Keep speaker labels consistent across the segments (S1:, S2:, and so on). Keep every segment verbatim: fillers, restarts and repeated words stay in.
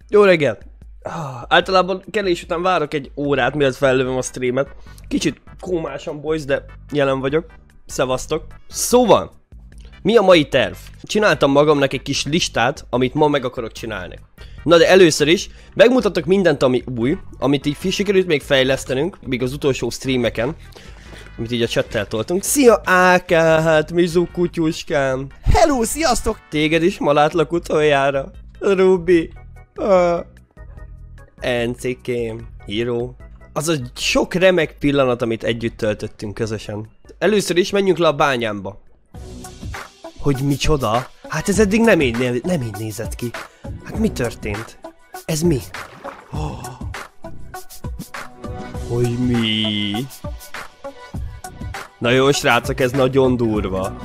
S1: Jó reggelt! Ah, általában kelés után várok egy órát, mielőtt fellövöm a streamet. Kicsit kómásan, boys, de jelen vagyok. Szevasztok. Szóval, mi a mai terv? Csináltam magamnak egy kis listát, amit ma meg akarok csinálni. Na de először is megmutatok mindent, ami új, amit így sikerült még fejlesztenünk, még az utolsó streameken, amit így a chattel toltunk. Szia Ákát, Mizu kutyuskám!
S2: Hello, sziasztok!
S1: Téged is ma látlak utoljára. Rubi. Uh. Encikém. Hiro. Az a sok remek pillanat, amit együtt töltöttünk közösen. Először is menjünk le a bányámba. Hogy micsoda? Hát ez eddig nem így, nem így nézett ki. Hát mi történt? Ez mi? Oh. Hogy mi? Na jó srácok, ez nagyon durva.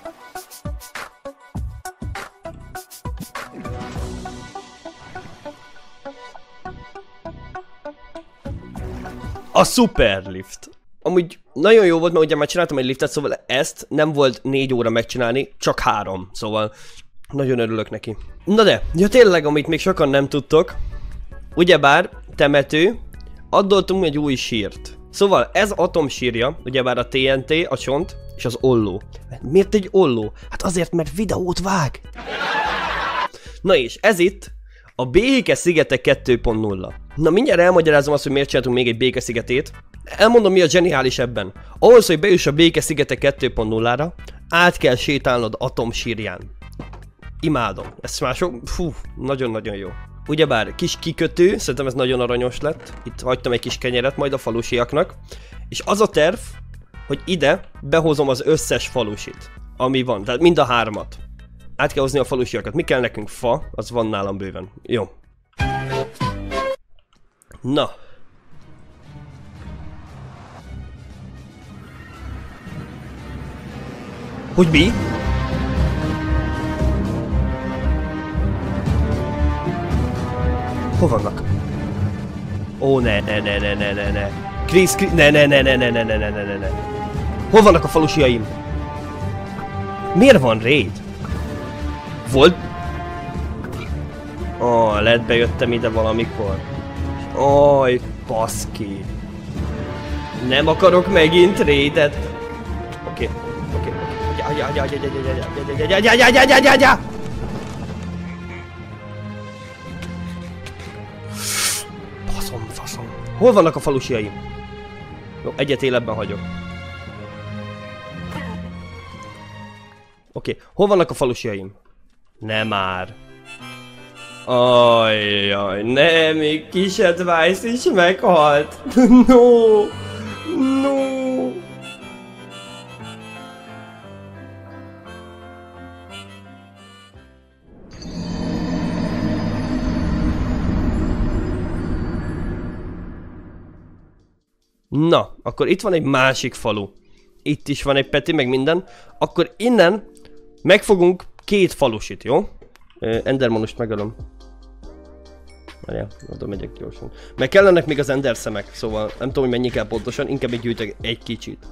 S1: A Superlift. Amúgy nagyon jó volt, mert ugye már csináltam egy liftet, szóval ezt nem volt négy óra megcsinálni, csak három. Szóval nagyon örülök neki. Na de, ja tényleg, amit még sokan nem tudtok, ugyebár temető, addoltunk egy új sírt. Szóval ez atomsírja, ugyebár a té en té, a csont és az olló. Miért egy olló? Hát azért, mert videót vág. Na és ez itt a Béke-szigetek kettő pont nulla. Na mindjárt elmagyarázom azt, hogy miért csináltunk még egy Béke-szigetét. Elmondom, mi a zseniális ebben. Ahhoz, hogy bejuss a Béke-szigetek kettő pont nullára, át kell sétálnod atomsírján. Imádom. Ez már sok... Fú, nagyon-nagyon jó. Ugyebár kis kikötő, szerintem ez nagyon aranyos lett. Itt hagytam egy kis kenyeret majd a falusiaknak. És az a terv, hogy ide behozom az összes falusit, ami van. Tehát mind a hármat. Át kell hozni a falusiakat. Mi kell nekünk? Fa, az van nálam bőven. Jó. Na. Hogy mi? Hol vannak? Ó, ne, ne, ne, ne, ne, ne, ne. Krisz, Krisz, ne, ne, ne, ne, ne, ne, ne, ne, ne, ne, ne. Hol vannak a falusiaim? Miért van raid? Volt? Ó, oh, lehet bejöttem ide valamikor. Aj, baszki. Nem akarok megint raidet. Oké, oké, oké. Faszom, faszom. Hol vannak a falusiaim? Jó, egyet életben hagyok. Oké, hol vannak a falusiaim? Nem már. Ajjaj, nem, még kis Advice is meghalt. No, no. Na, akkor itt van egy másik falu. Itt is van egy Peti, meg minden. Akkor innen megfogunk két falusit, jó? Endermanust megölöm. Várjál, oda megyek gyorsan. Meg kellenek még az ender szemek, szóval nem tudom, hogy mennyi kell pontosan, inkább egy gyűjtök egy kicsit.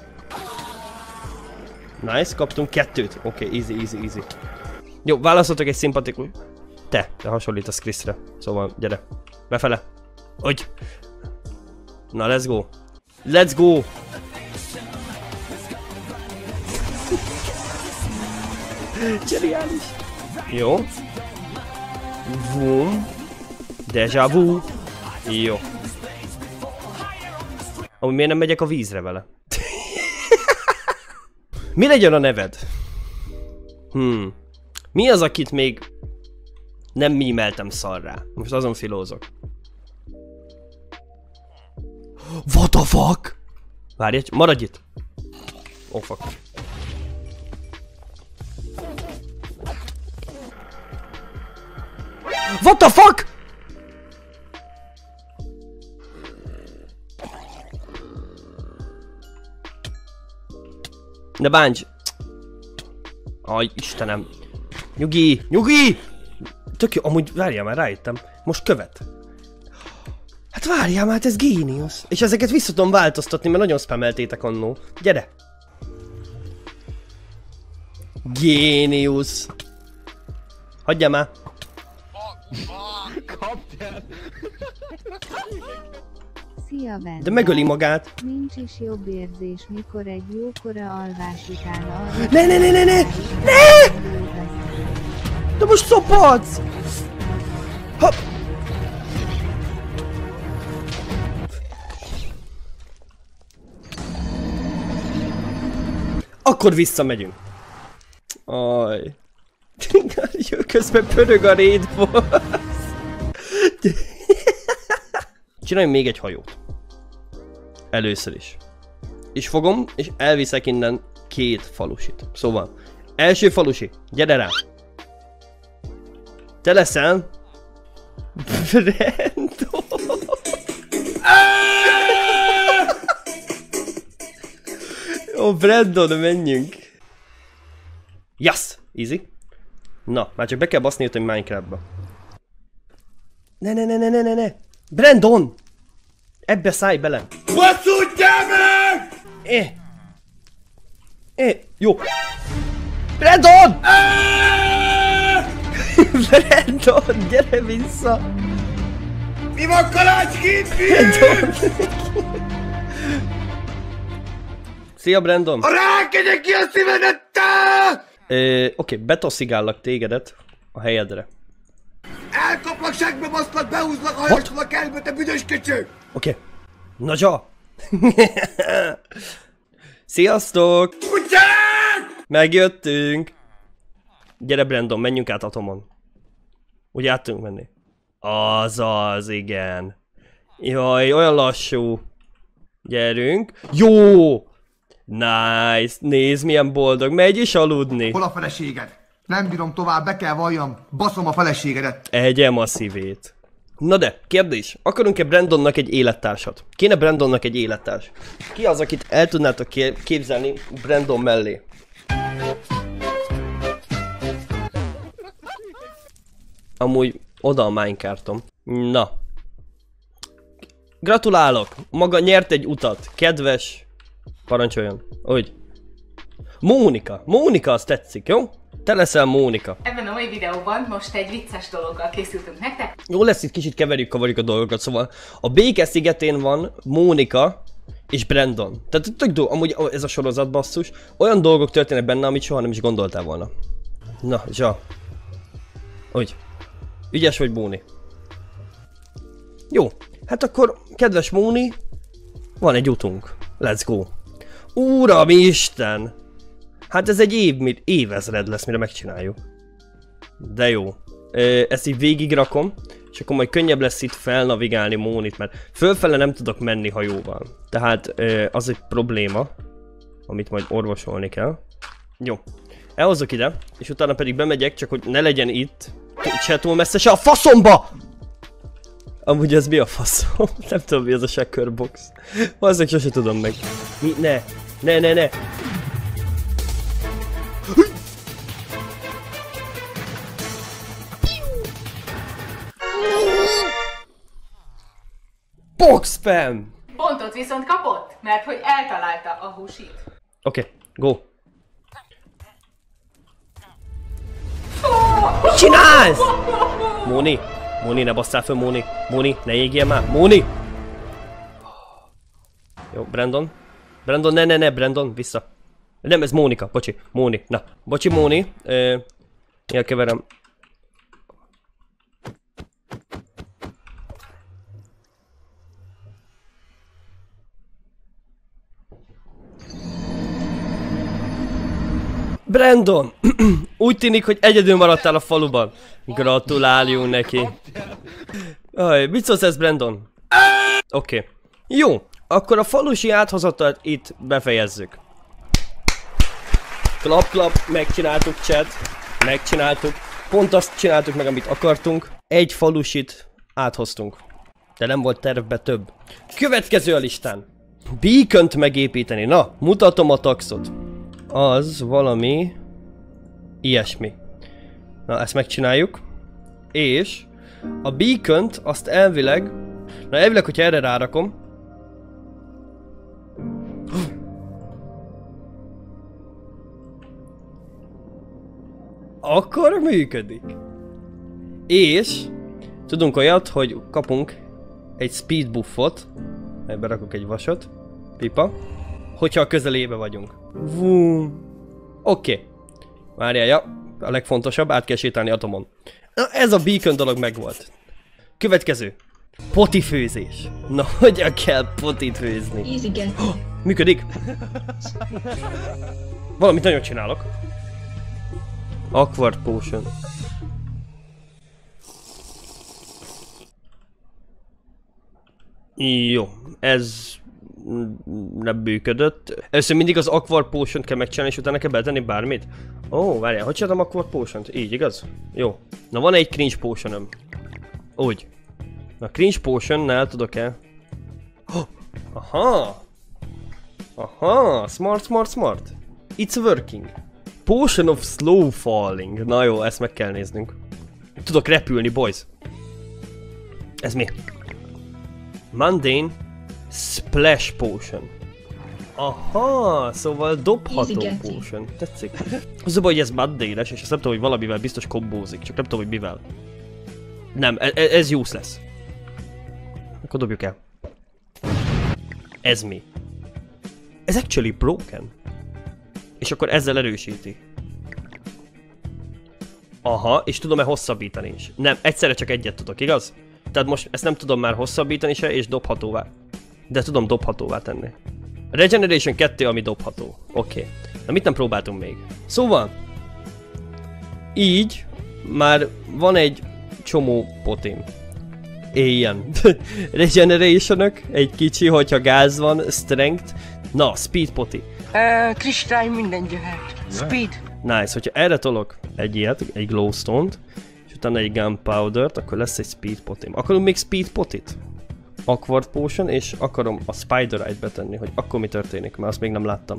S1: Nice, kaptunk kettőt. Oké, okay, easy, easy, easy. Jó, választhatok egy szimpatikus. Te, te hasonlítasz Kriszre. Szóval, gyere. Befele. Hogy? Na, let's go. Let's go! Geniális. Jó. Vum. Deja vu. Jó. Amúgy miért nem megyek a vízre vele? Mi legyen a neved? Hmm. Mi az, akit még nem mímeltem szarrá? Most azon filózok. What the fuck? Várj, maradj itt. Oh fuck. What the fuck? Ne bánts! Aj, Istenem! Nyugi! Nyugi! Tök jó, amúgy várjál már, rájöttem. Most követ. Hát várjál már, hát ez géniusz. És ezeket vissza tudom változtatni, mert nagyon spameltétek annó. Gyere! Géniusz! Hagyjál már!
S2: Kapjál!
S3: Szia, Vendor.
S1: De megöli magát.
S3: Nincs is jobb érzés, mikor egy jókora alvás után arra...
S1: Ne, ne, ne, ne, ne! Ne! De most szopadsz! Hopp! Akkor visszamegyünk. Aj. Közben pörög a Raid Boss. Csináljunk még egy hajót. Először is. És fogom, és elviszek innen két falusit. Szóval, első falusi, gyere rá. Te leszel? Brendo. Ó, Brandon, menjünk. Yes! Easy. Na, már csak be kell baszni hogy Minecraftba. Ne, ne, ne, ne, ne, ne, ne. Brandon! Ebbe szállj bele.
S2: Basszudjál meg!
S1: Eh. Eh, jó. Brandon! Brandon, gyere vissza!
S2: Mi van kalácskét,
S1: Brandon! Szia, Brandon!
S2: A rákegyek ki a szívedet, te!
S1: Oké, okay, betosszigállak tégedet a helyedre.
S2: Elkaplak, segbe baszlak, behúzlak, hajaslak elbe, te büdös köcsög!
S1: Oké. Okay. Nagyja! Sziasztok!
S2: Kutyák!
S1: Megjöttünk! Gyere, Brandon, menjünk át atomon. Úgy át tudunk menni. Azaz, igen. Jaj, olyan lassú. Gyerünk. Jó! Nice! Nézd, milyen boldog. Megy is aludni.
S2: Hol a feleséged? Nem bírom tovább, be kell valljam. Baszom a feleségedet.
S1: Egyem a szívét. Na de, kérdés. Akarunk-e Brandonnak egy élettársat? Kéne Brandonnak egy élettárs. Ki az, akit el tudnátok képzelni Brandon mellé? Amúgy oda a Minecartom. Na. Gratulálok! Maga nyert egy utat. Kedves... Parancsoljon. Úgy. Mónika. Mónika, azt tetszik, jó? Te leszel Mónika.
S4: Ebben a mai videóban most egy vicces dologgal készültünk nektek.
S1: Jó lesz, itt kicsit keverjük, kavarjuk a dolgokat, szóval a Béke szigetén van Mónika és Brandon. Tehát tök dolog, amúgy ez a sorozat basszus, olyan dolgok történnek benne, amit soha nem is gondoltál volna. Na, zsa. Úgy. Ügyes vagy, Móni. Jó, hát akkor, kedves Móni, van egy utunk. Let's go. Uramisten! Hát ez egy év, évezred lesz, mire megcsináljuk. De jó. Ezt így végigrakom, és akkor majd könnyebb lesz itt felnavigálni Mónit, mert fölfele nem tudok menni hajóval. Tehát az egy probléma, amit majd orvosolni kell. Jó. Elhozzuk ide, és utána pedig bemegyek, csak hogy ne legyen itt. Se túl messze, se a faszomba! Amúgy ez mi a faszom? Nem tudom, mi az a Shaker Box. Azzal sose tudom meg. Mi? Ne! Ne, ne, ne! Box spam!
S4: Pontot viszont kapott, mert hogy eltalálta a húsit.
S1: Oké, okay, go! Mit csinálsz? Móni! Móni, ne basszál föl, Móni! Móni, ne égjél már! Móni! Jó, Brandon. Brandon, ne, ne, ne, Brandon, vissza. Nem, ez Mónika, bocsi, Móni. Na, bocsi, Móni. Ö, elkeverem. Brandon! Úgy tűnik, hogy egyedül maradtál a faluban. Gratuláljunk neki. Aj, mit szólsz ez, Brandon? Oké. Okay. Jó, akkor a falusi áthozatát itt befejezzük. Klap, klap, megcsináltuk, chat. Megcsináltuk. Pont azt csináltuk meg, amit akartunk. Egy falusit áthoztunk. De nem volt tervbe több. Következő a listán. Beacont megépíteni. Na, mutatom a taxot. Az valami... ilyesmi. Na, ezt megcsináljuk. És... a beacont azt elvileg... Na, elvileg, hogyha erre rárakom... akkor működik. És... Tudunk olyat, hogy kapunk egy speed buffot, ebbe rakok egy vasat, pipa, hogyha a közelébe vagyunk. Vum. Oké. Okay. Várjál, ja, a legfontosabb, át kell sétálni atomon. Na, ez a beacon dolog megvolt. Következő. Potifőzés. Na, hogyan kell potit főzni?
S5: Easy get.
S1: Oh, működik. Valamit nagyon csinálok. Awkward potion. Jó, ez nem működött. Először mindig az Awkward Potion kell megcsinálni, és utána kell beletenni bármit. Ó, oh, várjál, hogy csináltam Awkward Potion-t? Így, igaz? Jó. Na, van egy Cringe Potion-öm. Úgy. Na, Cringe Potion-nál tudok-e? Oh, aha! Aha, smart, smart, smart. It's working. Potion of Slow Falling. Na jó, ezt meg kell néznünk. Tudok repülni, boys. Ez mi? Mundane Splash Potion. Aha, szóval dobható potion. Tetszik. Az a baj, hogy ez mundane-es, és azt nem tudom, hogy valamivel biztos kombózik, csak nem tudom, hogy mivel. Nem, e ez useless. Akkor dobjuk el. Ez mi? Ez actually broken. És akkor ezzel erősíti. Aha, és tudom-e hosszabbítani is? Nem, egyszerre csak egyet tudok, igaz? Tehát most ezt nem tudom már hosszabbítani se, és dobhatóvá. De tudom dobhatóvá tenni. Regeneration kettő, ami dobható. Oké. Okay. Na mit nem próbáltunk még? Szóval... Így... Már van egy csomó potim. Ilyen. Regeneration-ök, egy kicsi, hogyha gáz van, strength. Na, speed poti.
S6: Uh, kristály minden jöhet. Speed.
S1: Nice, hogyha erre tolok egy ilyet, egy glowstone-t, és utána egy gunpowder-t, akkor lesz egy speed potim. Akarunk még speed potit? Awkward potion, és akarom a spider eye-t betenni, hogy akkor mi történik, mert azt még nem láttam.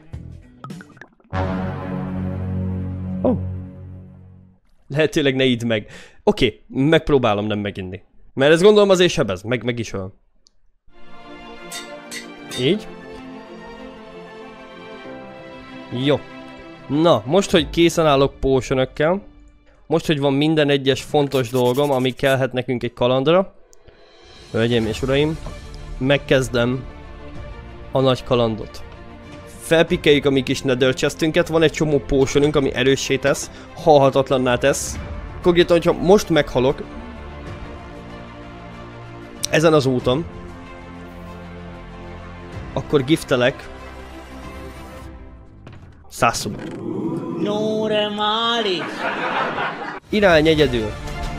S1: Oh. Lehetőleg ne idd meg. Oké, okay, megpróbálom nem meginni. Mert ezt gondolom azért sebez, meg, meg is öl. Így. Jó. Na, most, hogy készen állok potionökkel, most, hogy van minden egyes fontos dolgom, ami kellhet nekünk egy kalandra, hölgyeim és uraim, megkezdem a nagy kalandot. Felpikeljük a mi kis nether chestünket, van egy csomó potionünk, ami erőssé tesz, halhatatlanná tesz. Konkrétan, hogyha most meghalok, ezen az úton, akkor giftelek száz normális. Irány egyedül.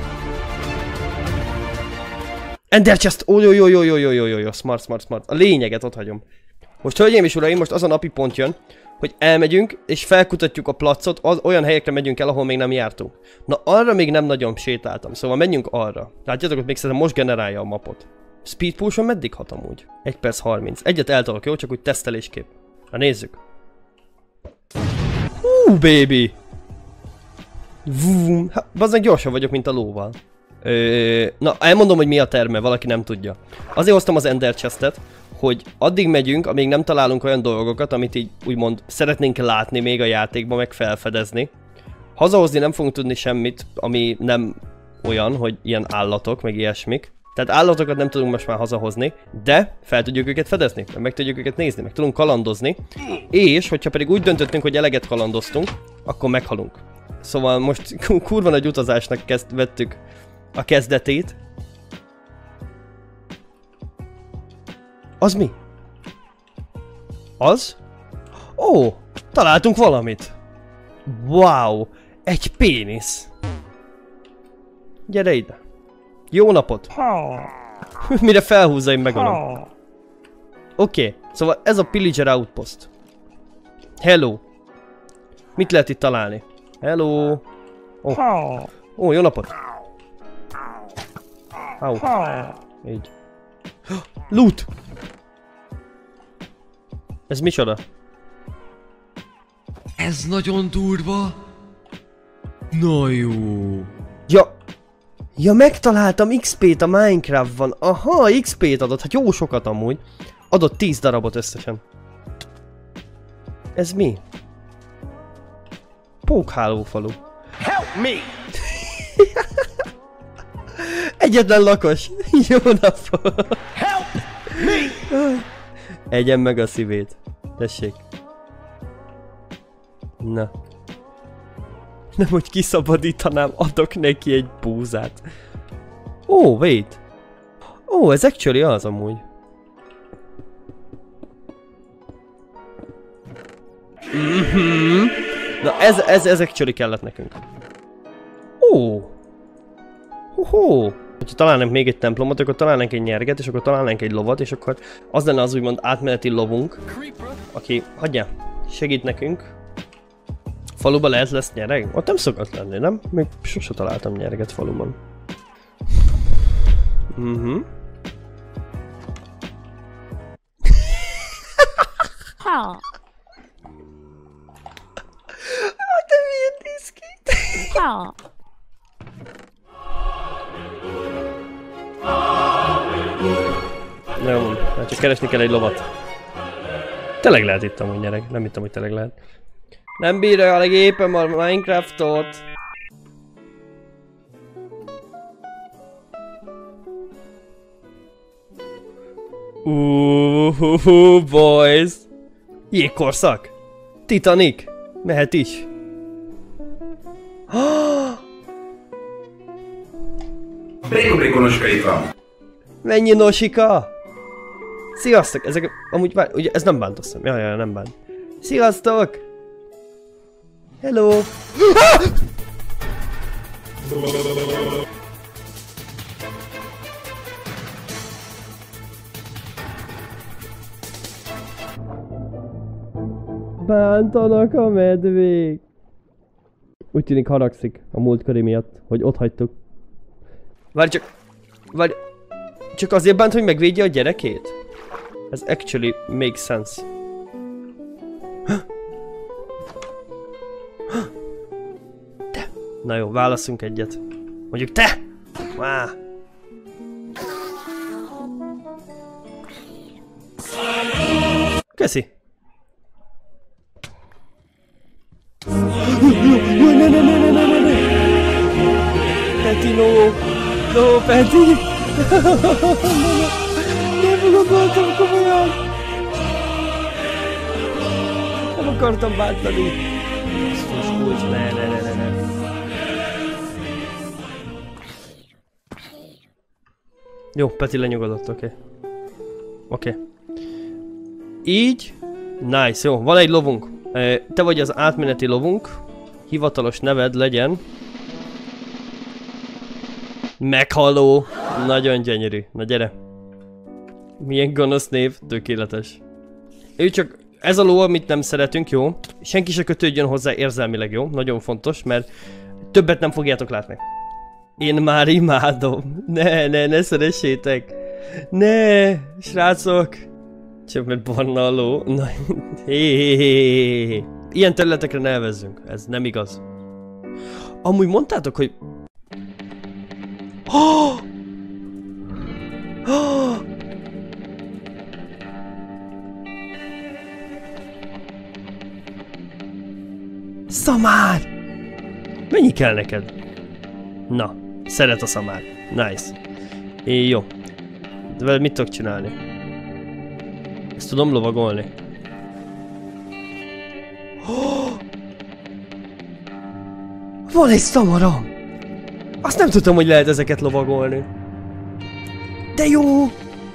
S1: Ender chest! Ó, jó, jó, jó, jó, jó, jó, jó, jó, smart, smart, smart. A lényeget ott hagyom. Most, hölgyeim és uraim, most az a napi pont jön, hogy elmegyünk, és felkutatjuk a placot, az olyan helyekre megyünk el, ahol még nem jártunk. Na, arra még nem nagyon sétáltam, szóval menjünk arra. Látjátok, hogy még szerintem most generálja a mapot. Speed potion meddig hat amúgy? egy perc harminc. Egyet eltolok, jó? Csak úgy tesztelésképp. Na, nézzük. Hú, baby! Vum. Hát, bazdmeg gyorsan vagyok, mint a lóval. Ö, na, elmondom, hogy mi a terme, valaki nem tudja. Azért hoztam az Ender Chestet, hogy addig megyünk, amíg nem találunk olyan dolgokat, amit így úgymond szeretnénk látni még a játékban, meg felfedezni. Hazahozni nem fogunk tudni semmit, ami nem olyan, hogy ilyen állatok, meg ilyesmik. Tehát állatokat nem tudunk most már hazahozni, de fel tudjuk őket fedezni, meg tudjuk őket nézni, meg tudunk kalandozni. És, hogyha pedig úgy döntöttünk, hogy eleget kalandoztunk, akkor meghalunk. Szóval most kurva nagy utazásnak kezd, vettük a kezdetét. Az mi? Az? Ó, találtunk valamit. Wow, egy pénisz. Gyere ide. Jó napot. Mire felhúzza, én megölöm. Oké, okay, szóval ez a Pillager Outpost. Hello. Mit lehet itt találni? Hello. Ó, oh. oh, jó napot. Au. Így. Loot. Ez micsoda?
S7: Ez nagyon durva. Na jó.
S1: Ja. Ja, megtaláltam iksz pét a Minecraftban. Aha, iksz pét adott. Hát jó sokat amúgy. Adott tíz darabot összesen. Ez mi? Pókhálófalu.
S2: Help me!
S1: Egyetlen lakos. Jó napot. Help me. Egyen meg a szívét. Tessék. Na. Nem, hogy kiszabadítanám, adok neki egy búzát. Ó, oh, wait. Ó, oh, ez actually az amúgy. Mm-hmm. Na ez, ez, ez actually kellett nekünk. Ó. Oh. Hoho. Ha találnánk még egy templomot, akkor találnánk egy nyerget, és akkor találnánk egy lovat, és akkor az lenne az úgymond átmeneti lovunk, aki, hagyja, segít nekünk. Faluban lehet lesz nyereg? Ott nem szokott lenni, nem? Még sose találtam nyereget faluban. Mhm.
S5: Ha.
S1: Hát de milyen néz ki?
S5: Ha.
S1: Nem, hát csak keresni kell egy lovat. Tényleg lehet itt amúgy nyereg, nem hittem, hogy tényleg lehet. Nem bírja a gépem a Minecraftot. Uuuuh, boys! Jégkorszak! Titanic! Mehet is!
S2: Bréko-brékonoska itt van.
S1: Mennyi nosika! Sziasztok! Ezek amúgy vár... Ugye ez nem bántosszam. Jaj, jaj, nem bánt. Sziasztok! Hello! Bántanak a medvék! Úgy tűnik haragszik a múltkori miatt, hogy ott hagytuk. Várj csak... Várj... Csak azért bánt, hogy megvédje a gyerekét? Ez actually makes sense. Te! Na jó, válaszunk egyet. Mondjuk te! Má! Köszi! Ne, ne, ne, ne, ne, ne, ne! Peti, no! No, Peti! Nem gondoltam komolyan! Nem akartam bántani! Kulcs, ne, ne, ne, ne, ne. Jó, Peti lenyugodott, oké. Okay. Oké. Okay. Így. Nice, jó, van egy lovunk. Te vagy az átmeneti lovunk. Hivatalos neved legyen. Meghalló. Nagyon gyönyörű. Na gyere. Milyen gonosz név. Tökéletes. Ő csak... Ez a ló, amit nem szeretünk, jó? Senki se kötődjön hozzá érzelmileg, jó? Nagyon fontos, mert többet nem fogjátok látni. Én már imádom. Ne, ne, ne szeressétek. Ne, srácok. Csak mert barna a ló. Na, hé, hé, hé, hé. Ilyen területekre ne elvezzünk. Ez nem igaz. Amúgy mondtátok, hogy... Oh! Oh! Szamár! Mennyi kell neked? Na, szeret a szamár. Nice. É, jó. De veled mit tudok csinálni? Ezt tudom lovagolni. Oh! Van egy szamaram! Azt nem tudtam, hogy lehet ezeket lovagolni. De jó!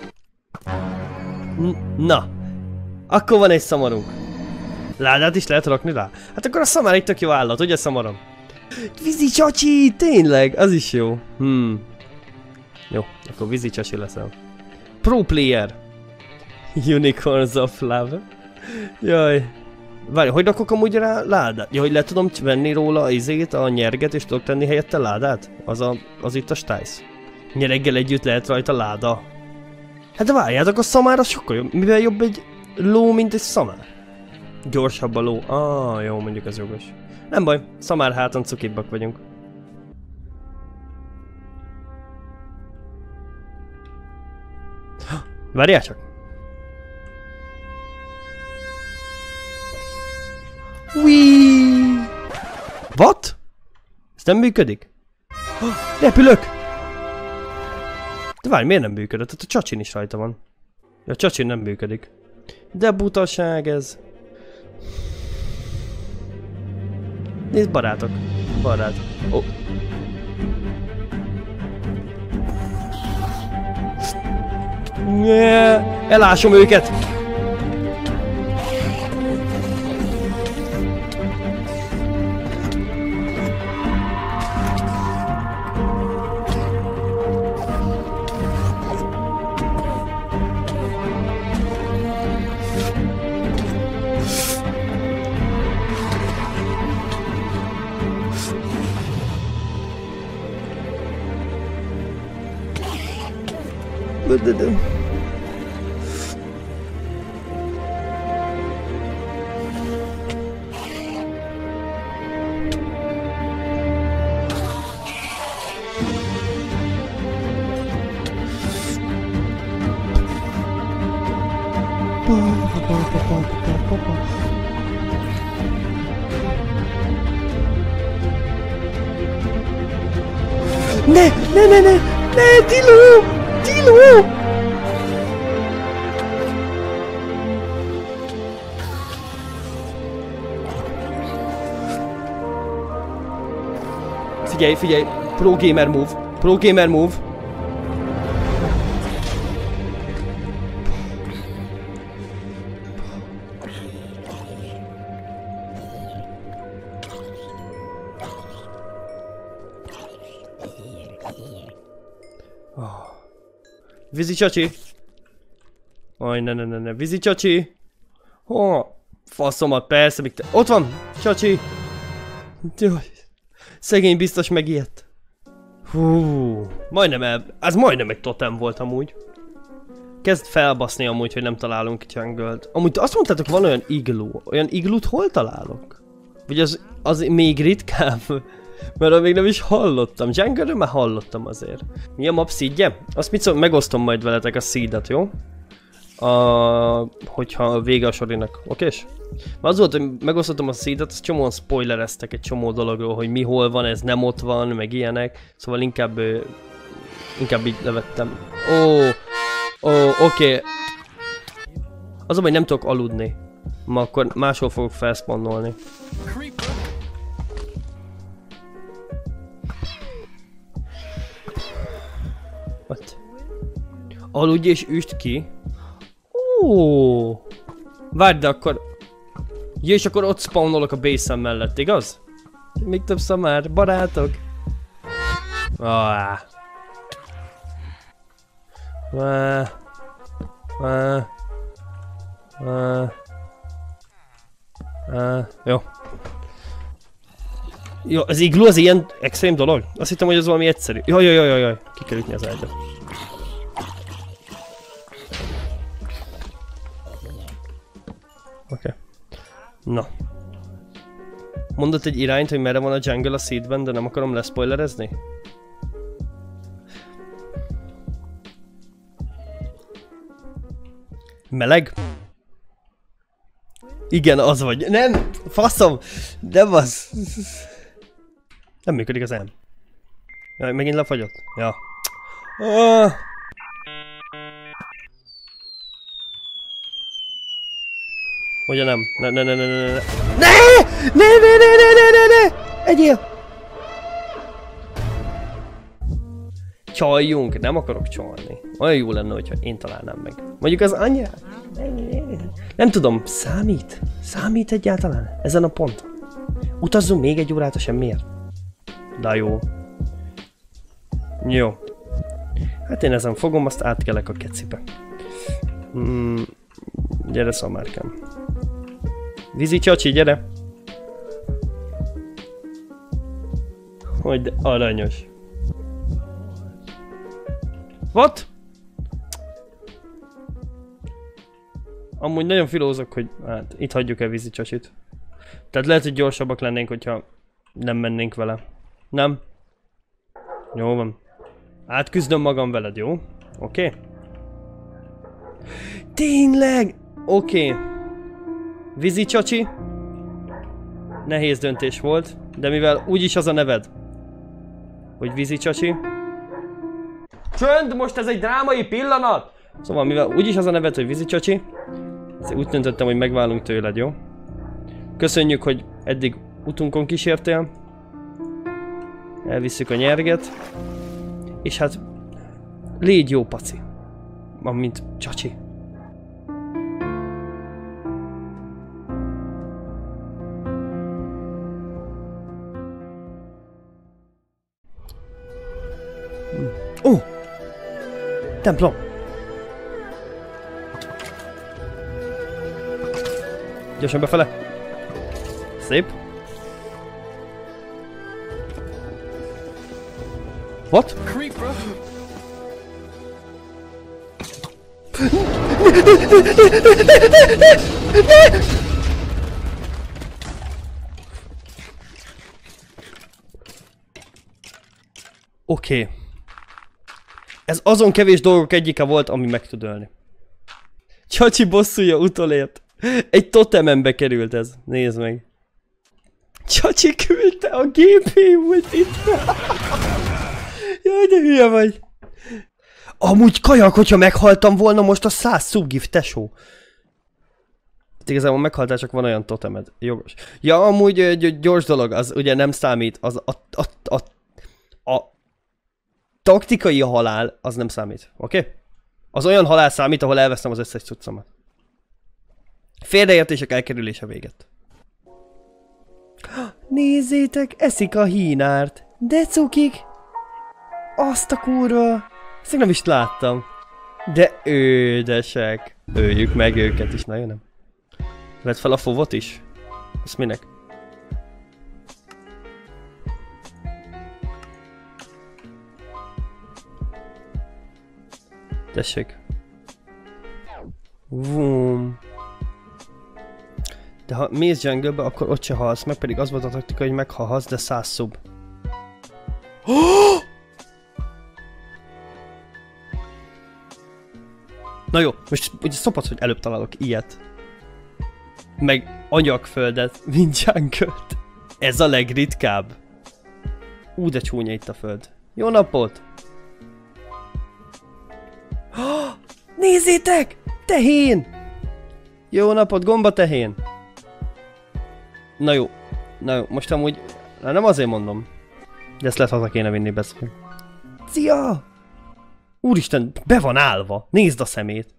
S1: N na. Akkor van egy szamarunk. Ládát is lehet rakni rá? Hát akkor a szamár egy tök jó állat, ugye szamarom? Vízi csacsi! Tényleg? Az is jó. Hmm. Jó, akkor vízi csacsi leszel. Pro player. Unicorns of Love. Jaj. Várj, hogy rakok amúgy rá ládát? Ja, hogy le tudom venni róla a izét, a nyerget, és tudok tenni helyette ládát? Az, a, az itt a stájsz. Nyereggel együtt lehet rajta láda. Hát de várjátok, a szamár az sokkal jobb. Mivel jobb egy ló, mint egy szamár? Gyorsabb a ló. Ah, jó, mondjuk ez jogos. Nem baj, szamár háton cukibbak vagyunk. Várjál csak! Wee! What? Ez nem működik? Repülök! De várj, miért nem működött? Tehát a csacsin is rajta van. Ja, a csacsin nem működik. De butaság ez. Nézd, barátok. Barát. Oh. Yeah. Elásom őket! Öldödöm. Ne, ne, ne, ne, ne, Dilo! Dilo! Figyelj, figyelj! Pro gamer move! Pro gamer move! Vízi csacsi! Aj, ne, ne, ne, ne, vízi csacsi! Ó, faszomat, persze, még te... Ott van! Csacsi! Jaj, szegény biztos megijedt. Hú, majdnem el... Ez majdnem egy totem volt amúgy. Kezd felbaszni amúgy, hogy nem találunk jungle-t. Amúgy azt mondtátok, van olyan igloo. Olyan iglót hol találok? Vagy az, az még ritkább? Mert még nem is hallottam. Jungle-ről már hallottam azért. Mi a map seedje? Azt mit szól, megosztom majd veletek a seedet, jó? A... Hogyha vége a sorinak, okés? Mert az volt, hogy megosztottam a seedet, azt csomóan spoilereztek egy csomó dologról, hogy mi hol van, ez nem ott van, meg ilyenek. Szóval inkább... Inkább így levettem. Ó, ó, oké. Az a baj, nem tudok aludni. Ma akkor máshol fogok felspannolni. What? Aludj és üst ki? Ó, várj, de akkor... Ja, és akkor ott spawnolok a base-em mellett, igaz? Még több szamár, barátok? Ah. Ah. Ah. Ah. Ah. Jó. Jó, az igloo az ilyen extrém dolog? Azt hittem, hogy az valami egyszerű. Jaj, jaj, jaj, jaj, ki kell ütni az ágyat. Oké. Okay. Na. Mondott egy irányt, hogy merre van a jungle a seedben, de nem akarom leszpoilerezni? Meleg? Igen, az vagy. Nem! Faszom! Nem az! Nem működik az em. Jaj, megint lefagyott? Ja. Ah. Ugye nem? Ne, ne, ne, ne, ne, ne. Ne! Ne, ne, ne, ne, ne, ne, ne! Egyél! Csaljunk! Nem akarok csalni. Olyan jó lenne, hogyha én találnám meg. Mondjuk az anyját. Nem tudom, számít? Számít egyáltalán? Ezen a ponton? Utazzunk még egy órát a semmiért? De jó. Jó. Hát én ezen fogom, azt átkelek a kecibe. Mm, gyere szamárkám. Vízi csacsi, gyere! Hogy de aranyos. What? Amúgy nagyon filózok, hogy hát itt hagyjuk el vízi csacsit. Tehát lehet, hogy gyorsabbak lennénk, hogyha nem mennénk vele. Nem? Jó van. Átküzdöm magam veled, jó? Oké? Okay? Tényleg? Oké. Okay. Vízi csacsi. Nehéz döntés volt, de mivel úgyis az a neved, hogy vízi csacsi. Csönd, most ez egy drámai pillanat! Szóval, mivel úgyis az a nevet, hogy vízicsacsi, úgy döntöttem, hogy megválunk tőled, jó? Köszönjük, hogy eddig utunkon kísértél. Elvisszük a nyerget. És hát, légy jó, paci. Amint csacsi. Ó! Oh! Templom! Gyorsan befele! Szép! What?
S7: Creeper.
S1: Oké. Okay. Ez azon kevés dolgok egyike volt, ami meg tud ölni. Csacsi bosszúja utolért. Egy totemembe került ez. Nézd meg. Csacsi küldte a gé pé ultit. Jaj, de hülye vagy. Amúgy kajak, hogyha meghaltam volna most a száz subgift, tesó. Igazából meghaltál, csak van olyan totemed. Jogos. Ja, amúgy gyors dolog, az ugye nem számít. Az a, a, a, a, a taktikai halál, az nem számít. Oké? Okay? Az olyan halál számít, ahol elvesztem az összes cuccomat. Félreértések elkerülése véget. Nézzétek, eszik a hínárt. De cukik. Azt a kurva. Ezt nem is láttam. De ődesek. Öljük meg őket is, nagyon nem. Vedd fel a fovot is? Azt minek? Tessék. Vum. De ha mész jungle-be, akkor ott se halsz meg, pedig az volt a taktika, hogy meghalhatsz, de száz szub. Oh! Na jó, most ugye szopatsz, hogy előbb találok ilyet. Meg anyagföldet, mint jungle-t. Ez a legritkább. Ú, de csúnya itt a föld. Jó napot! Oh, nézzétek! Tehén! Jó napot, gomba tehén! Na jó, na jó, most amúgy na nem azért mondom, de ezt lehet haza kéne vinni beszélni. Szia! Úristen, be van állva! Nézd a szemét!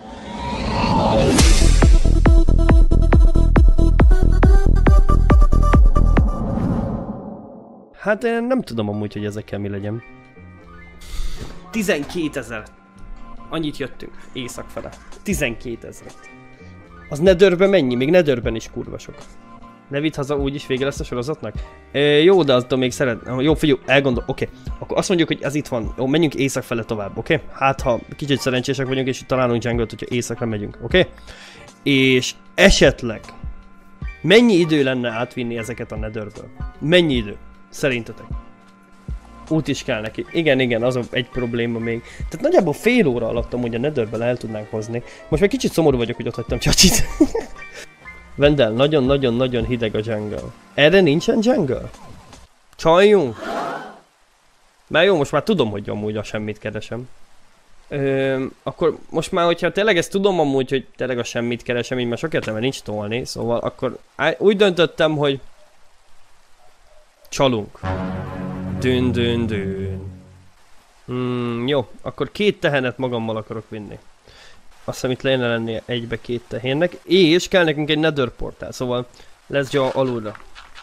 S1: Hát én nem tudom amúgy, hogy ezekkel mi legyen. tizenkétezer! Annyit jöttünk, észak fele. tizenkétezer. Az Netherben mennyi? Még Netherben is kurva sok. Ne vidd haza, úgyis vége lesz a sorozatnak? E, jó, de attól még szeret... Jó, figyelj, elgondol... Oké. Okay. Akkor azt mondjuk, hogy ez itt van. Jó, menjünk észak fele tovább, oké? Okay? Hát, ha kicsit szerencsések vagyunk, és találunk jungle-t, hogyha északra megyünk, oké? Okay? És esetleg... Mennyi idő lenne átvinni ezeket a Netherből? Mennyi idő? Szerintetek? Út is kell neki. Igen, igen, az egy probléma még. Tehát nagyjából fél óra alatt amúgy a Netherből el tudnánk hozni. Most már kicsit szomorú vagyok, hogy ott hagytam Csacsit. Vendel, nagyon-nagyon-nagyon hideg a jungle. Erre nincsen jungle? Csaljunk? Már jó, most már tudom, hogy amúgy a semmit keresem. Ö, akkor most már, hogyha tényleg ezt tudom amúgy, hogy tényleg a semmit keresem, így már sok értelme nincs tolni, szóval akkor úgy döntöttem, hogy csalunk. Dün, dün, dün. Hmm, jó, akkor két tehenet magammal akarok vinni. Azt hiszem, itt lenne lennie egybe két tehénnek, és kell nekünk egy nether portál, szóval lesz gyal alulra.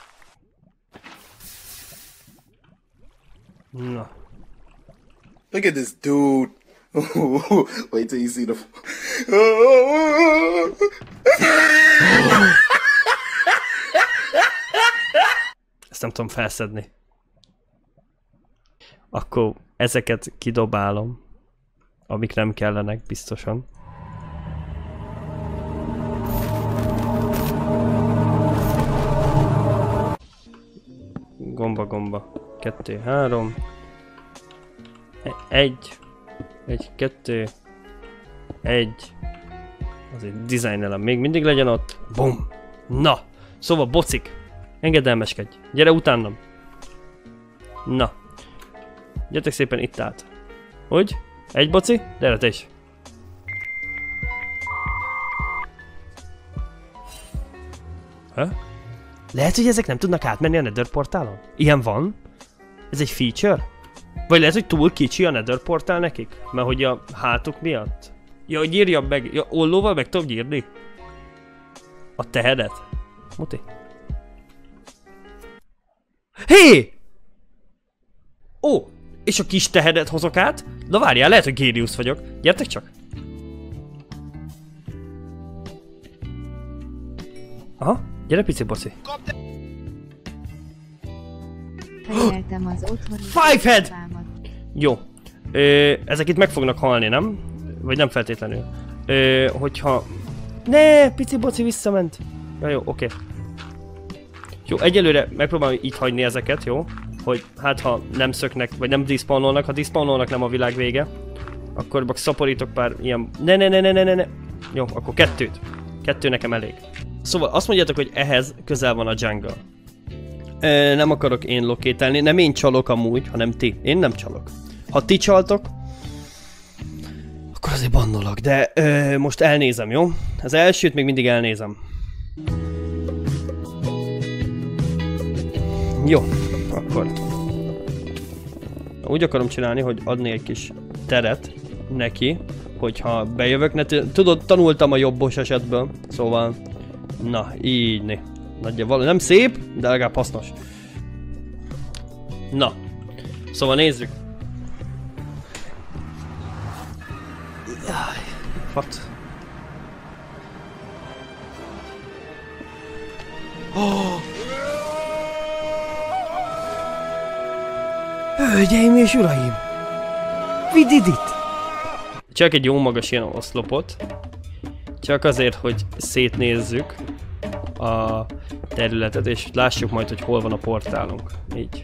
S1: Na.
S2: Look at this dude. Wait till you see the...
S1: Ezt nem tudom felszedni. Akkor ezeket kidobálom. Amik nem kellenek, biztosan. Gomba, gomba. Kettő, három. Egy. Egy, kettő. Egy. Azért dizájnelem még mindig legyen ott. Bum! Na! Szóval bocik! Engedelmeskedj! Gyere utánam! Na! Gyertek szépen itt át. Úgy? Egy boci? Gyere te is. Ha? Lehet, hogy ezek nem tudnak átmenni a Nether portálon? Ilyen van? Ez egy feature? Vagy lehet, hogy túl kicsi a Nether portál nekik? Mert hogy a hátuk miatt? Ja, hogy írjam meg. Ja, ollóval meg tudod írni? A tehedet? Muti? Hé! Ó! És a kis tehedet hozok át? Na várjál, lehet, hogy Géniusz vagyok. Gyertek csak! Aha, gyere pici boci.
S3: Fejeltem az otthoni
S1: Fivehead!
S3: szalmámat.
S1: Jó. Ö, ezek itt meg fognak halni, nem? Vagy nem feltétlenül. Ö, hogyha... Ne, pici boci visszament. Ja, jó, oké. Okay. Jó, egyelőre megpróbálom itt hagyni ezeket, jó? Hogy hát ha nem szöknek, vagy nem dispawnolnak, ha dispawnolnak nem a világ vége. Akkor meg szaporítok pár ilyen... Ne, ne, ne, ne, ne, ne, ne. Jó, akkor kettőt. Kettő nekem elég. Szóval azt mondjátok, hogy ehhez közel van a jungle. Ö, nem akarok én lokételni, nem én csalok amúgy, hanem ti. Én nem csalok. Ha ti csaltok, akkor azért bannolok, de ö, most elnézem, jó? Az elsőt még mindig elnézem. Jó, akkor. Úgy akarom csinálni, hogy adni egy kis teret neki, hogyha bejövök, ne tudod, tanultam a jobbos esetből, szóval, na, így né. Nagyjából nem szép, de legalább hasznos. Na, szóval nézzük. Jaj, fat. Oh! Hölgyeim és uraim! We did it! Csak egy jó magas ilyen oszlopot. Csak azért, hogy szétnézzük a területet, és lássuk majd, hogy hol van a portálunk. Így.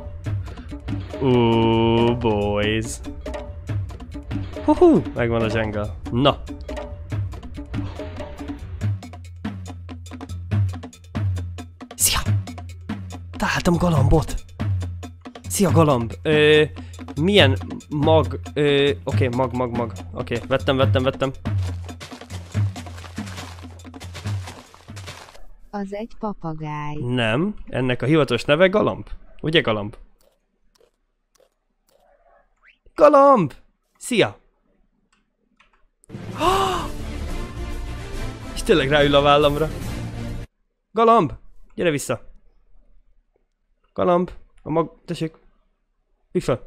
S1: Ooh, boys. Huhu, megvan a jungle. Na. Szia! Találtam galambot! Szia galamb! Ö, milyen mag... Ö, oké, okay, mag, mag, mag. Oké, okay, vettem, vettem, vettem.
S3: Az egy papagáj.
S1: Nem, ennek a hivatalos neve galamb. Ugye galamb? Galamb! Szia! És tényleg ráül a vállamra. Galamb! Gyere vissza! Galamb! A mag... Tessék! Vissza!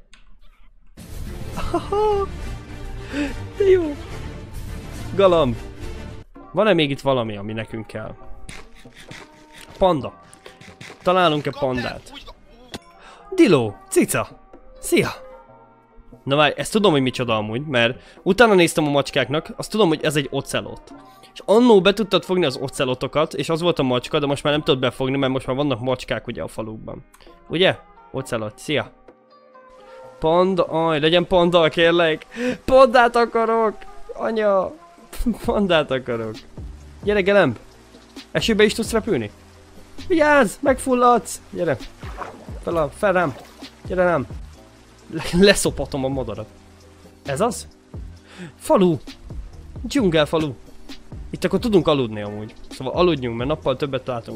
S1: De jó! Galamb! Van-e még itt valami, ami nekünk kell? Panda! Találunk-e pandát? Diló! Cica! Szia! Na várj, ezt tudom, hogy micsoda amúgy, mert utána néztem a macskáknak, azt tudom, hogy ez egy ocelot. És annó be tudtad fogni az ocelotokat, és az volt a macska, de most már nem tudod befogni, mert most már vannak macskák ugye a falukban. Ugye? Ocelot, szia! Panda, aj, legyen panda, kérlek! Pandát akarok! Anya! Pandát akarok! Gyere, Gelemb! Esőbe is tudsz repülni? Vigyázz! Megfulladsz! Gyere! Fel, a, fel rám! Gyere rám! Le leszopatom a madarat. Ez az? Falu! Dzsungel falu! Itt akkor tudunk aludni amúgy. Szóval aludjunk, mert nappal többet látunk.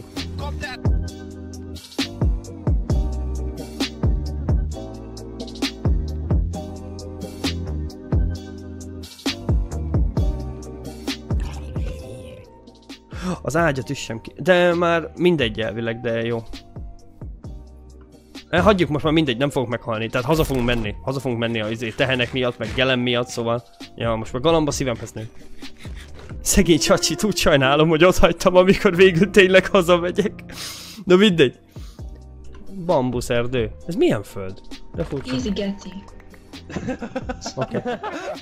S1: Az ágyat is sem ki... De már mindegy elvileg, de jó. Hagyjuk most már mindegy, nem fogok meghalni, tehát haza fogunk menni. Haza fogunk menni a izé, tehenek miatt, meg Gelem miatt, szóval... Ja, most már galamba szívemhez nő. Szegény csacsit, úgy sajnálom, hogy ott hagytam, amikor végül tényleg hazamegyek. Na mindegy. Bambuszerdő. Ez milyen föld? De furcsa.
S8: Easy Geci.
S1: Oké. Okay.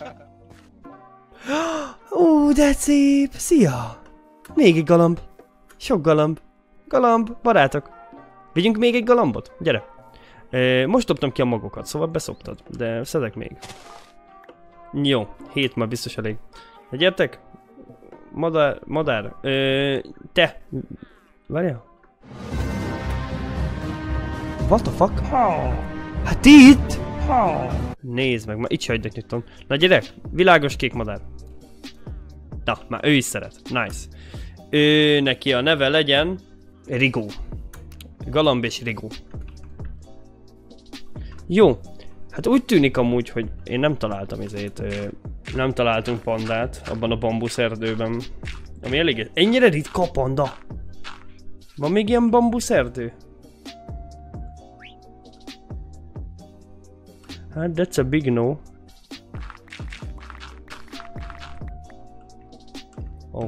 S1: Ó, de szép! Szia! Még egy galamb. Sok galamb. Galamb, barátok. Vigyünk még egy galambot? Gyere. E, most dobtam ki a magokat, szóval beszoptad. De szedek még. Jó, hét már biztos elég. Hát gyertek. Madár, madár. E, te. Várjál. What the fuck? Hát ti itt? Nézd meg, már itt se hagynak nyitom. Na gyere, világos kék madár. Na, már ő is szeret. Nice. Ő neki a neve legyen Rigó. Galamb és Rigó. Jó. Hát úgy tűnik amúgy, hogy én nem találtam ezért. Nem találtunk pandát abban a bambuszerdőben. Ami elég... Ennyire ritka a panda? Van még ilyen bambuszerdő? Hát, that's a big no. Oh.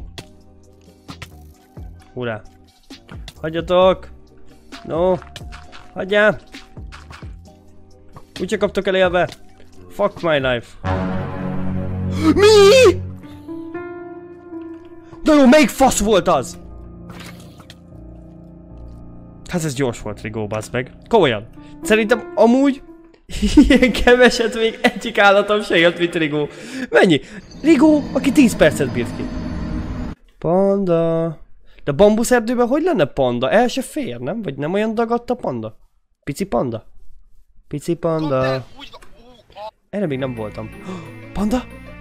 S1: Hurrá. Hagyjatok! No! Hagyjál! Úgyse kaptok el élve! Fuck my life! Mi?! Na jó, melyik fasz volt az? Hát ez gyors volt, Rigó, bassz meg. Komolyan. Szerintem amúgy ilyen keveset még egyik állatom se jött, mint Rigó. Mennyi? Rigó, aki tíz percet bírt ki. Panda. De bambuszerdőben hogy lenne panda? El se fér, nem? Vagy nem olyan dagadt a panda? Pici panda? Pici panda. Erre még nem voltam. Panda?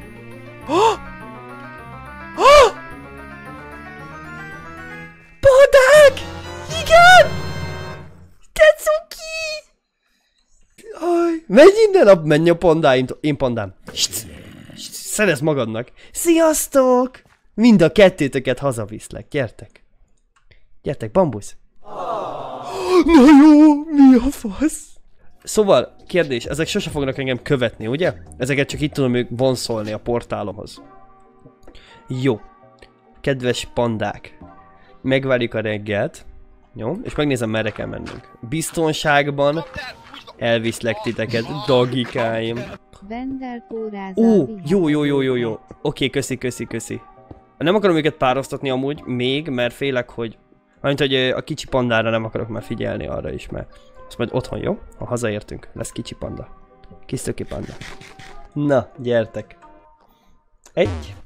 S1: Pandák! Igen! Te cuki! Aj, menj innen, a, menj a pandáim, én pandám. Szerezd magadnak. Sziasztok! Mind a kettőtöket hazaviszlek, gyertek. Gyertek, bambusz. Na jó, mi a fasz? Szóval, kérdés, ezek sose fognak engem követni, ugye? Ezeket csak itt tudom ők vonszolni a portálomhoz. Jó. Kedves pandák. Megvárjuk a reggelt. Jó? És megnézem, merre kell mennünk. Biztonságban elviszlek titeket, dogikáim. Ó, jó, jó, jó, jó, jó. Oké, köszi, köszi, köszi. Nem akarom őket párosztatni amúgy, még, mert félek, hogy... Mint hogy a kicsi pandára nem akarok már figyelni arra is, mert... Azt majd otthon, jó? Ha hazaértünk, lesz kicsi panda. Kis szöki panda. Na, gyertek. Egy.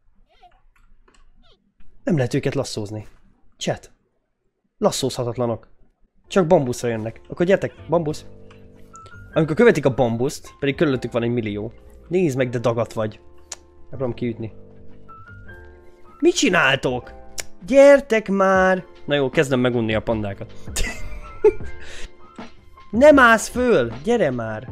S1: Nem lehet őket lasszózni. Chat. Lasszózhatatlanok. Csak bambuszra jönnek. Akkor gyertek, bambusz. Amikor követik a bambuszt, pedig körülöttük van egy millió. Nézd meg, de dagat vagy. Nem tudom kiütni. Mit csináltok? Gyertek már! Na jó, kezdem megunni a pandákat. Nem állsz föl! Gyere már!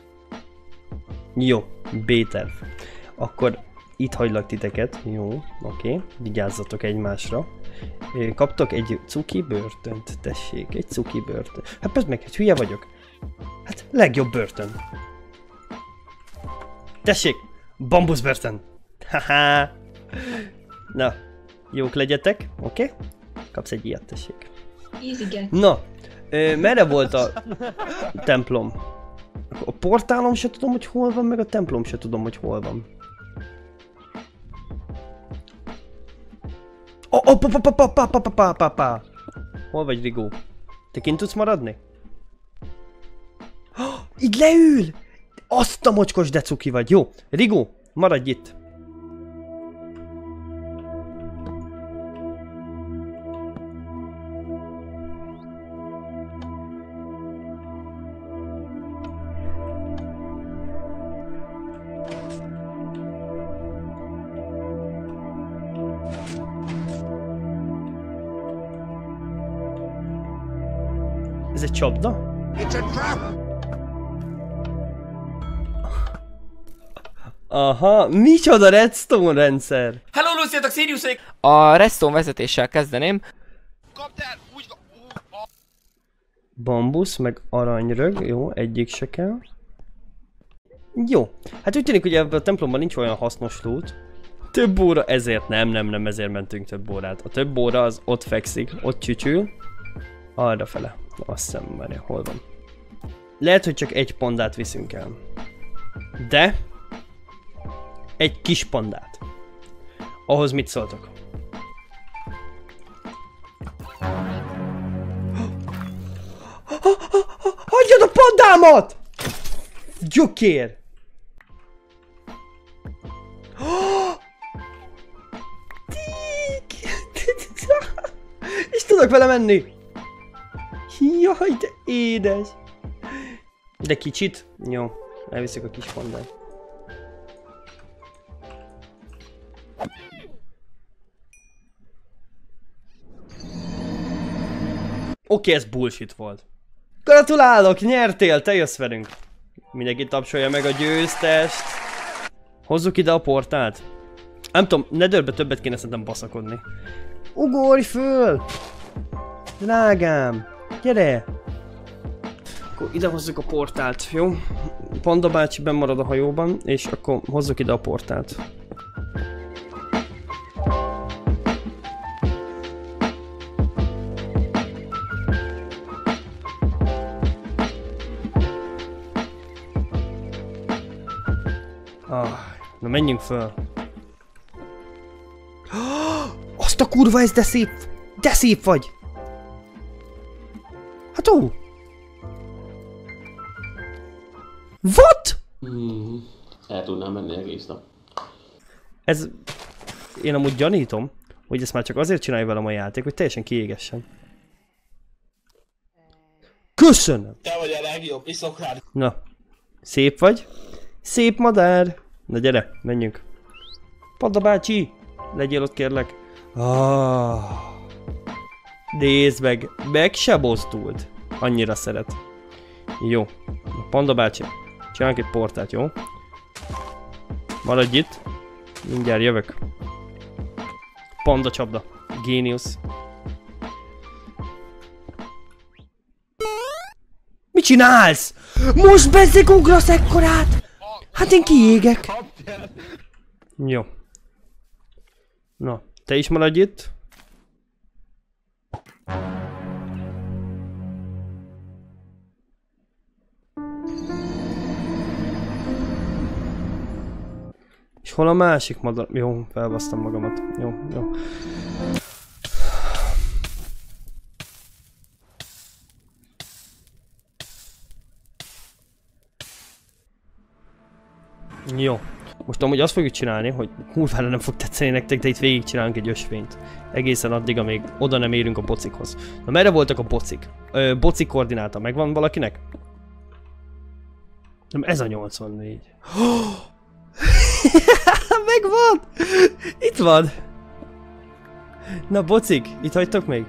S1: Jó, B-terv. Akkor itt hagylak titeket. Jó, oké. Vigyázzatok egymásra. Kaptok egy cuki börtönt, tessék. Egy cuki börtön. Hát persze meg, hogy hülye vagyok. Hát legjobb börtön. Tessék! Bambuszbörtön! Haha! Na, jók legyetek, oké? Okay? Kapsz egy ilyet, tessék.
S8: Easy.
S1: Na, ö, merre volt a templom? A portálom se tudom, hogy hol van, meg a templom se tudom, hogy hol van. Oh, oh, pa, pa, pa, pa, pa, pa, pa, pa, pa. Hol vagy, Rigó? Te kint tudsz maradni? Oh, így leül! Azt a mocskos decuki vagy, jó? Rigó, maradj itt! Ez egy csapda?
S2: It's a trap!
S1: Aha, micsoda redstone rendszer?
S9: Hello, Luciatok, Siriusék!
S10: A redstone vezetéssel kezdeném.
S2: Kapd el! Úgy van!
S1: Bambusz, meg aranyrög, jó, egyik se kell. Jó, hát úgy tűnik, hogy ebben a templomban nincs olyan hasznos loot. Több óra, ezért nem, nem, nem, ezért mentünk több órát. A több óra az ott fekszik, ott csücsül. Arra fele. Azt hiszem, várja, hol van. Lehet, hogy csak egy pandát viszünk el. De... egy kis pandát. Ahhoz mit szóltok? Hagyjad a pandámat! Gyökér! És tudok vele menni! Jaj, de édes! De kicsit? Jó, elviszük a kis pandát. Oké, ez bullshit volt. Gratulálok, nyertél, te jössz velünk. Mindenki tapsolja meg a győztest. Hozzuk ide a portált. Nem tudom, Netherbe többet kéne szerintem baszakodni. Ugorj föl! Drágám! Gyere! Akkor ide hozzuk a portált, jó? Panda bácsi benn marad a hajóban, és akkor hozzuk ide a portált. Ah, na menjünk föl. Azt a kurva, ez de szép! De szép vagy! Hát ó! What?
S8: Mm, el tudnám menni egész nap.
S1: Ez... Én amúgy gyanítom, hogy ezt már csak azért csinálja velem a játék, hogy teljesen kiégessen. Köszönöm!
S8: Te vagy a legjobb, iszok rád!
S1: Na, szép vagy? Szép madár! Na gyere, menjünk. Panda bácsi! Legyél ott kérlek. Ah, nézd meg, meg se mozdult. Annyira szeret. Jó. Panda bácsi, csinálunk egy portát, jó? Maradj itt. Mindjárt jövök. Panda csapda. Géniusz. Mit csinálsz? Most bezzeg ugrasz ekkorát? Hát én kiégek. Jó. Na, te is maradj itt. És hol a másik madar? Jó, felbasztam magamat. Jó, jó. Jó. Most amúgy azt fogjuk csinálni, hogy kurvára nem fog tetszeni nektek, de itt végig csinálunk egy ösvényt. Egészen addig, amíg oda nem érünk a bocikhoz. Na merre voltak a bocik? Ö, bocik koordináta megvan valakinek? Nem, ez a nyolcvannégy. Megvan! Itt van! Na bocik, itt hagytok még?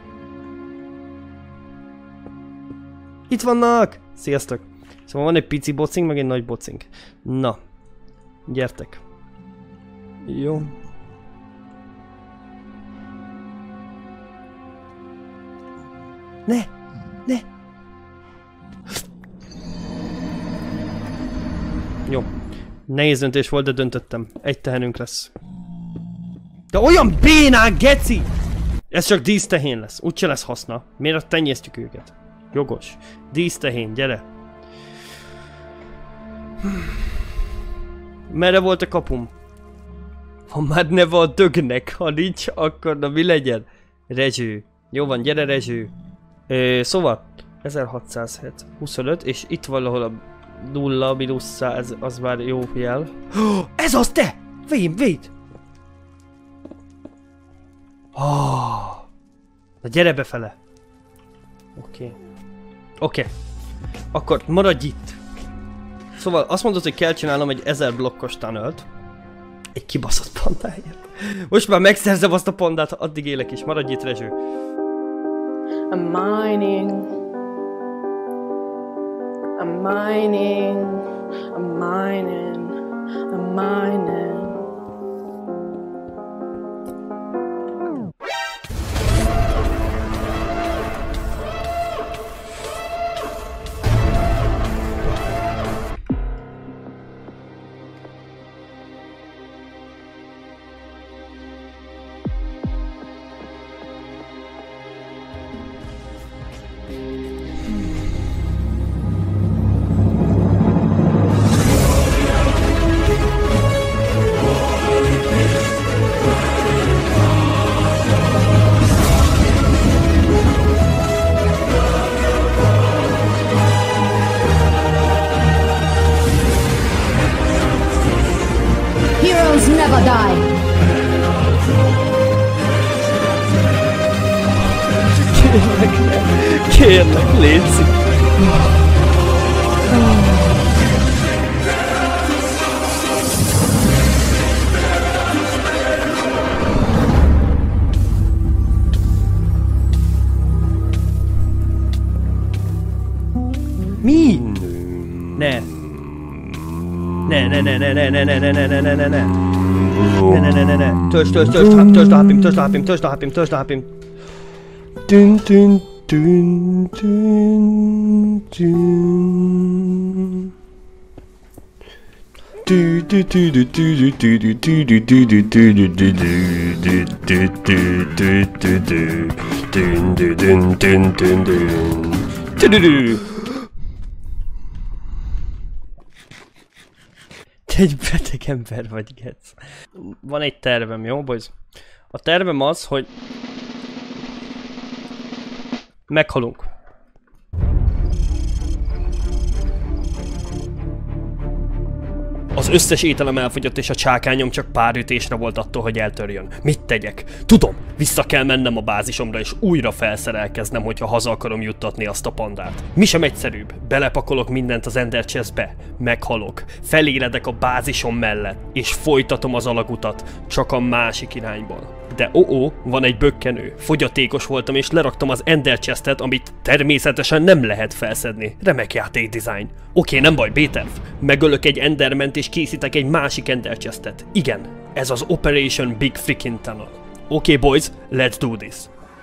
S1: Itt vannak! Sziasztok! Szóval van egy pici bocink, meg egy nagy bocink. Na. Gyertek. Jó. Ne! Ne! Jó. Nehéz döntés volt, de döntöttem. Egy tehenünk lesz. De olyan bénák, geci! Ez csak dísztehén lesz. Úgyse lesz haszna. Miért tenyésztjük őket? Jogos. Dísztehén, gyere. Merre volt a kapum? Ha már neve a dögnek, ha nincs, akkor na mi legyen? Rezső. Jó van, gyere Rezső. Ö, szóval, ezerhatszázhét, huszonöt, és itt valahol a nulla mínusz száz, az már jó jel. Oh, ez az te! Vém, véd! Oh. Na gyere befele. Oké. Okay. Oké. Okay. Akkor maradj itt. Szóval azt mondod, hogy kell csinálnom egy ezer blokkos tunnelt. Egy kibaszott pandáért. Most már megszerzem azt a pandát, addig élek is. Maradj itt, Rezső.
S9: I'm mining. I'm mining. I'm mining. I'm mining.
S1: Kérlek, kérlek, létszik. Ne, ne, ne, ne, ne, ne, ne, ne, ne, ne, ne, ne, ne. Ne, ne, ne, ne, ne. Törzs, törzs, törzs, törzs a hapim, törzs a hapim, törzs a hapim, törzs a hapim. Dün, dün, dün, dün, dün. Du du du du du du du du du du du du du du du. Te egy beteg ember vagy, Gec. Van egy tervem, jó, boys? A tervem az, hogy meghalunk. Az összes ételem elfogyott és a csákányom csak pár ütésre volt attól, hogy eltörjön. Mit tegyek? Tudom, vissza kell mennem a bázisomra és újra felszerelkeznem, hogyha haza akarom juttatni azt a pandát. Mi sem egyszerűbb. Belepakolok mindent az Ender Chestbe, meghalok, feléredek a bázisom mellett, és folytatom az alagutat, csak a másik irányból. De ó-ó, van egy bökkenő. Fogyatékos voltam és leraktam az Ender Chestet, amit természetesen nem lehet felszedni. Remek játék design. Oké, nem baj, B-terv. Megölök egy Enderment és készítek egy másik Ender Chestet. Igen, ez az Operation Big Freaking Tunnel. Oké, boys, let's do this.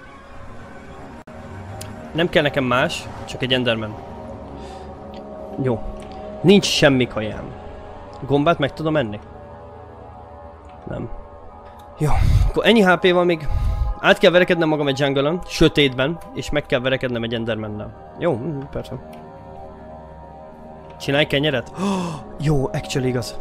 S1: Nem kell nekem más, csak egy Enderman. Jó. Nincs semmi kajám. Gombát meg tudom enni? Nem. Jó, akkor ennyi há pé van még. Át kell verekednem magam egy jungle-on, sötétben, és meg kell verekednem egy Endermannel. Jó, mm, persze. Csinálj kenyeret? Oh, jó, actually igaz.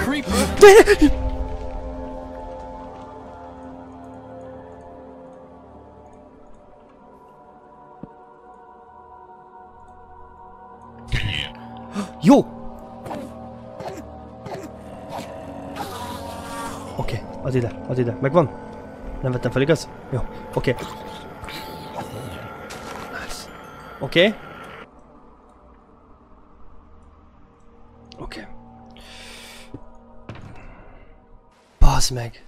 S1: Jó! Oké, okay, az ide, az ide. Megvan? Nem vettem fel, igaz? Jó, oké. Okay. Nice. Oké. Okay. Oké. Okay. Bazd meg.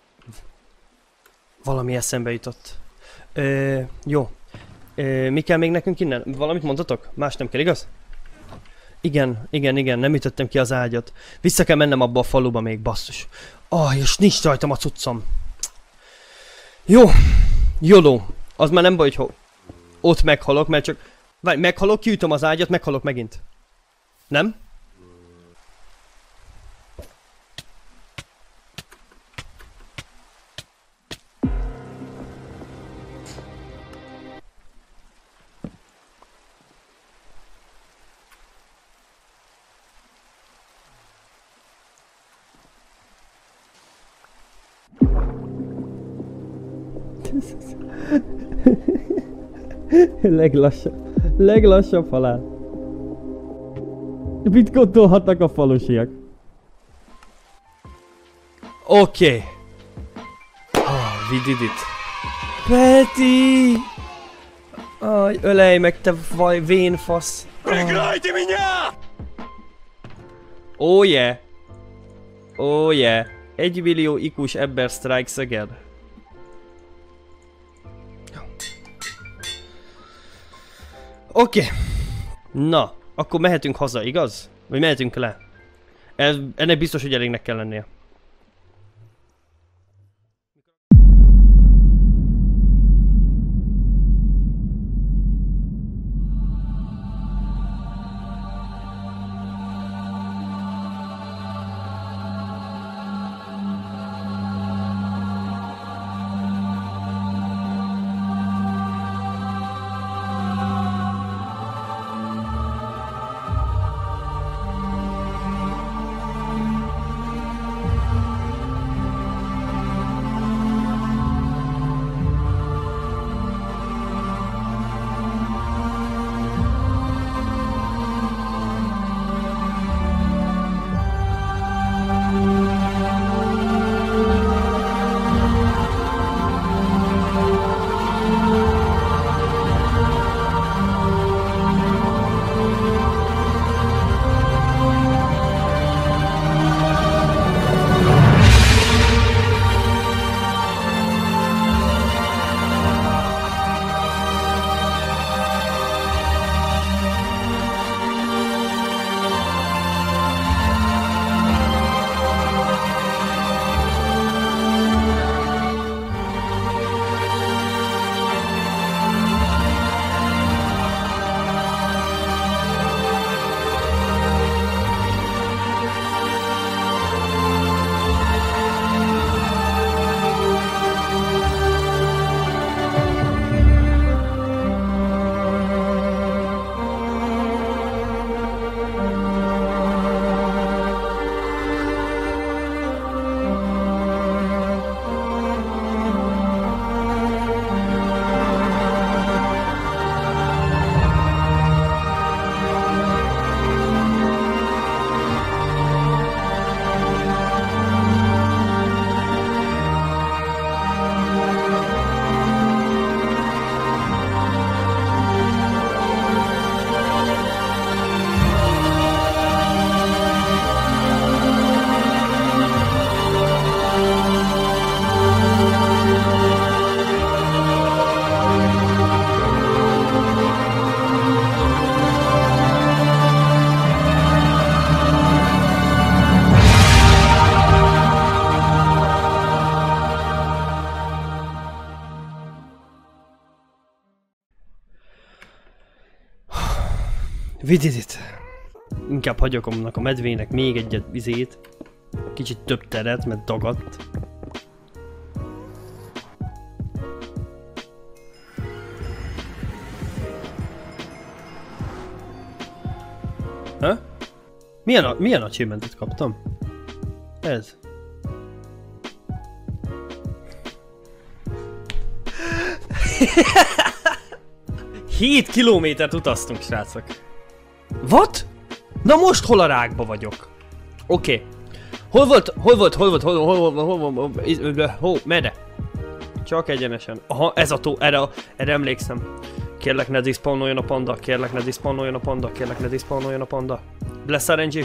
S1: Valami eszembe jutott. Ö, jó. Ö, mi kell még nekünk innen? Valamit mondhatok? Más nem kell, igaz? Igen, igen, igen, nem ütöttem ki az ágyat. Vissza kell mennem abba a faluba még, basszus. Ah, és nincs rajtam a cuccom. Jó. Joló. Az már nem baj, hogy ott meghalok, mert csak... Várj, meghalok, kiütöm az ágyat, meghalok megint. Nem? Leglassabb, leglassabb halál. Mit gondolhatnak a falusiak? Oké. Okay. Oh, we did it. Peti! Aj, ölej meg, te vaj, vén fasz.
S2: Прикройте меня!
S1: Oh yeah. Oh yeah. Egy millió ikus ember strikes again. Oké. Okay. Na, akkor mehetünk haza, igaz? Vagy mehetünk le? Ez, ennek biztos, hogy elégnek kell lennie. Vididit. Inkább hagyok annak a medvének még egyet vizét. Kicsit több teret, mert dagadt. Ha? Milyen, a, milyen achievementet kaptam? Ez. hét kilométert utaztunk, srácok. What? Na most hol a rákba vagyok? Oké. Okay. Hol volt, hol volt, hol volt, hol volt, hol volt, hol volt, hol volt, hol, merre? Csak egyenesen. Aha, ez a tó, erre, erre emlékszem. Kérlek ne dispawnoljon a panda, kérlek ne dispawnoljon a panda, kérlek ne dispawnoljon a panda. Bless er en gé.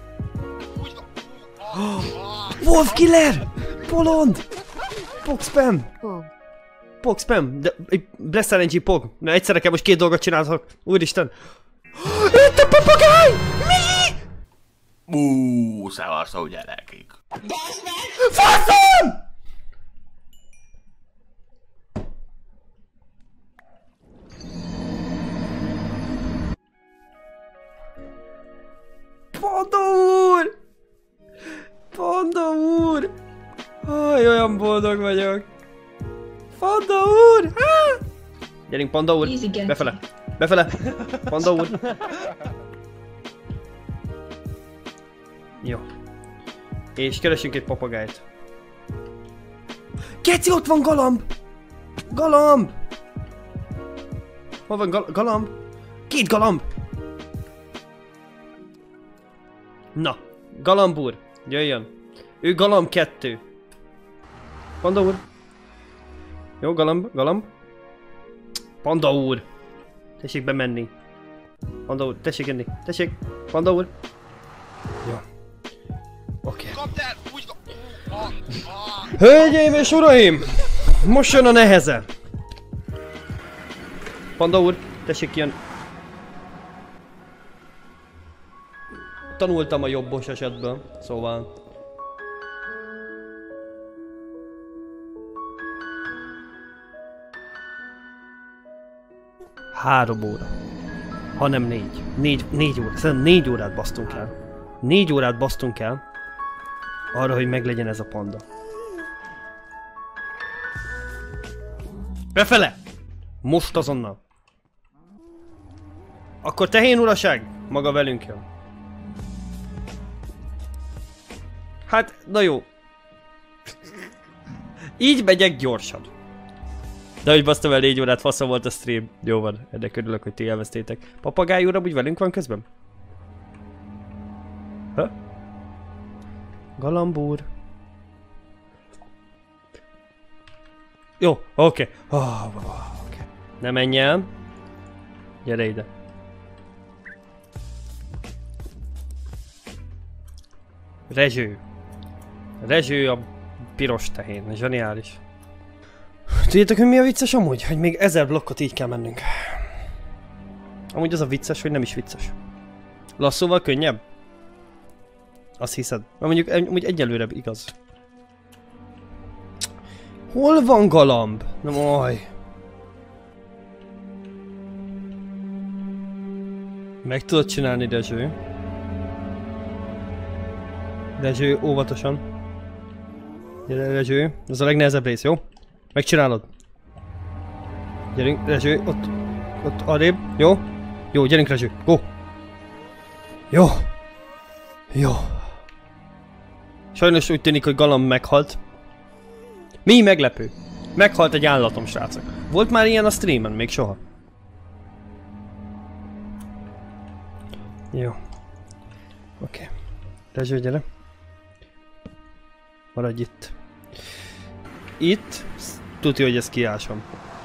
S1: Wolf Killer! Bolond! Pog spam!
S3: Pog.
S1: Pog spam! De, Bless er en gé pog! Na egyszerre kell most két dolgot csinálhatok. Úristen! Itt a papagáj! Mi?
S8: Bú, szevasztok gyerekek.
S1: Faszom! Panda úr! Panda úr! Aj, olyan boldog vagyok. Panda úr! Ah! Gyerünk, Panda úr! Befele! Befele! Panda úr! Jó. És keresünk egy papagájt. Keci, ott van galamb! Galamb! Hol van gal galamb? Két galamb! Na, galamb úr, jöjjön. Ő galamb kettő. Panda úr. Jó, galamb, galamb. Panda úr. Tessék bemenni. Panda úr, tessék enni. Tessék, Panda úr. Jó. Oké. Okay. Hölgyeim és uraim! Most jön a neheze. Panda úr, tessék kijön. Tanultam a jobbos esetből, szóval... Három óra. Ha nem négy. Négy, négy óra. Szerintem négy órát basztunk el. Négy órát basztunk el. Arra, hogy meglegyen ez a panda. Befele! Most azonnal. Akkor tehén uraság, maga velünk jön. Hát, na jó. Így megyek gyorsan. De hogy basztam el négy órát, faszom volt a stream. Jó van, ennek örülök, hogy ti elvesztétek. Papagáj úr, úgy velünk van közben? Ha? Galambúr. Jó, oké. Okay. Oh, oh, okay. Ne menj el. Gyere ide. Rezső. Rezső a piros tehén, zseniális. Tudjátok, hogy mi a vicces amúgy? Hogy még ezer blokkot így kell mennünk. Amúgy az a vicces, hogy nem is vicces. Lasszóval könnyebb? Azt hiszed? Mert mondjuk amúgy egyelőre igaz. Hol van galamb? Na majd. Meg tudod csinálni, Rezső. Rezső, óvatosan. Gyere, Rezső. Ez a legnehezebb rész, jó? Megcsinálod. Gyerünk, Rezső, ott. Ott arrébb, jó? Jó, gyerünk, Rezső, go! Jó. Jó. Sajnos úgy tűnik, hogy galamb meghalt. Mi meglepő? Meghalt egy állatom, srácok. Volt már ilyen a streamen? Még soha. Jó. Oké. Okay. Rezső, gyere. Maradj itt. Itt. Tudja, hogy ezt kiásom.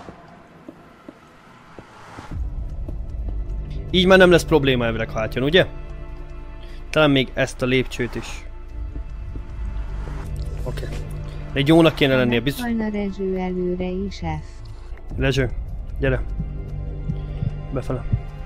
S1: Így már nem lesz probléma elvileg, ha átjön, ugye? Talán még ezt a lépcsőt is. Oké. Okay. Egy jónak kéne lennie, biztos.
S3: Meghalna Rezső előre is F.
S1: Rezső, gyere. Befele.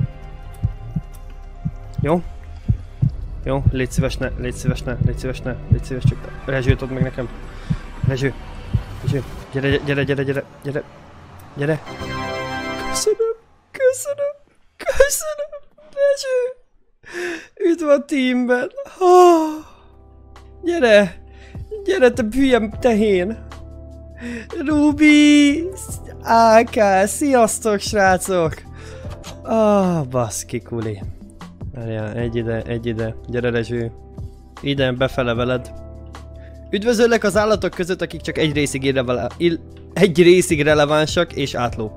S1: Jó? Jó, légy szíves ne, légy szíves ne, légy szíves ne, légy szíves csak. Rezsőt add meg nekem. Rezső. Rezső. Gyere, gyere, gyere, gyere, gyere. Gyere. Köszönöm, köszönöm, köszönöm. Rezső! Üdv a teamben! Oh, gyere! Gyere, te hülye tehén! Rubi! á ká! Sziasztok, srácok! Ah, oh, baszki kuli. Várjál, egy ide, egy ide. Gyere, Rezső. Ide, befele veled. Üdvözöllek az állatok között, akik csak egy részig, irrele egy részig relevánsak és átló.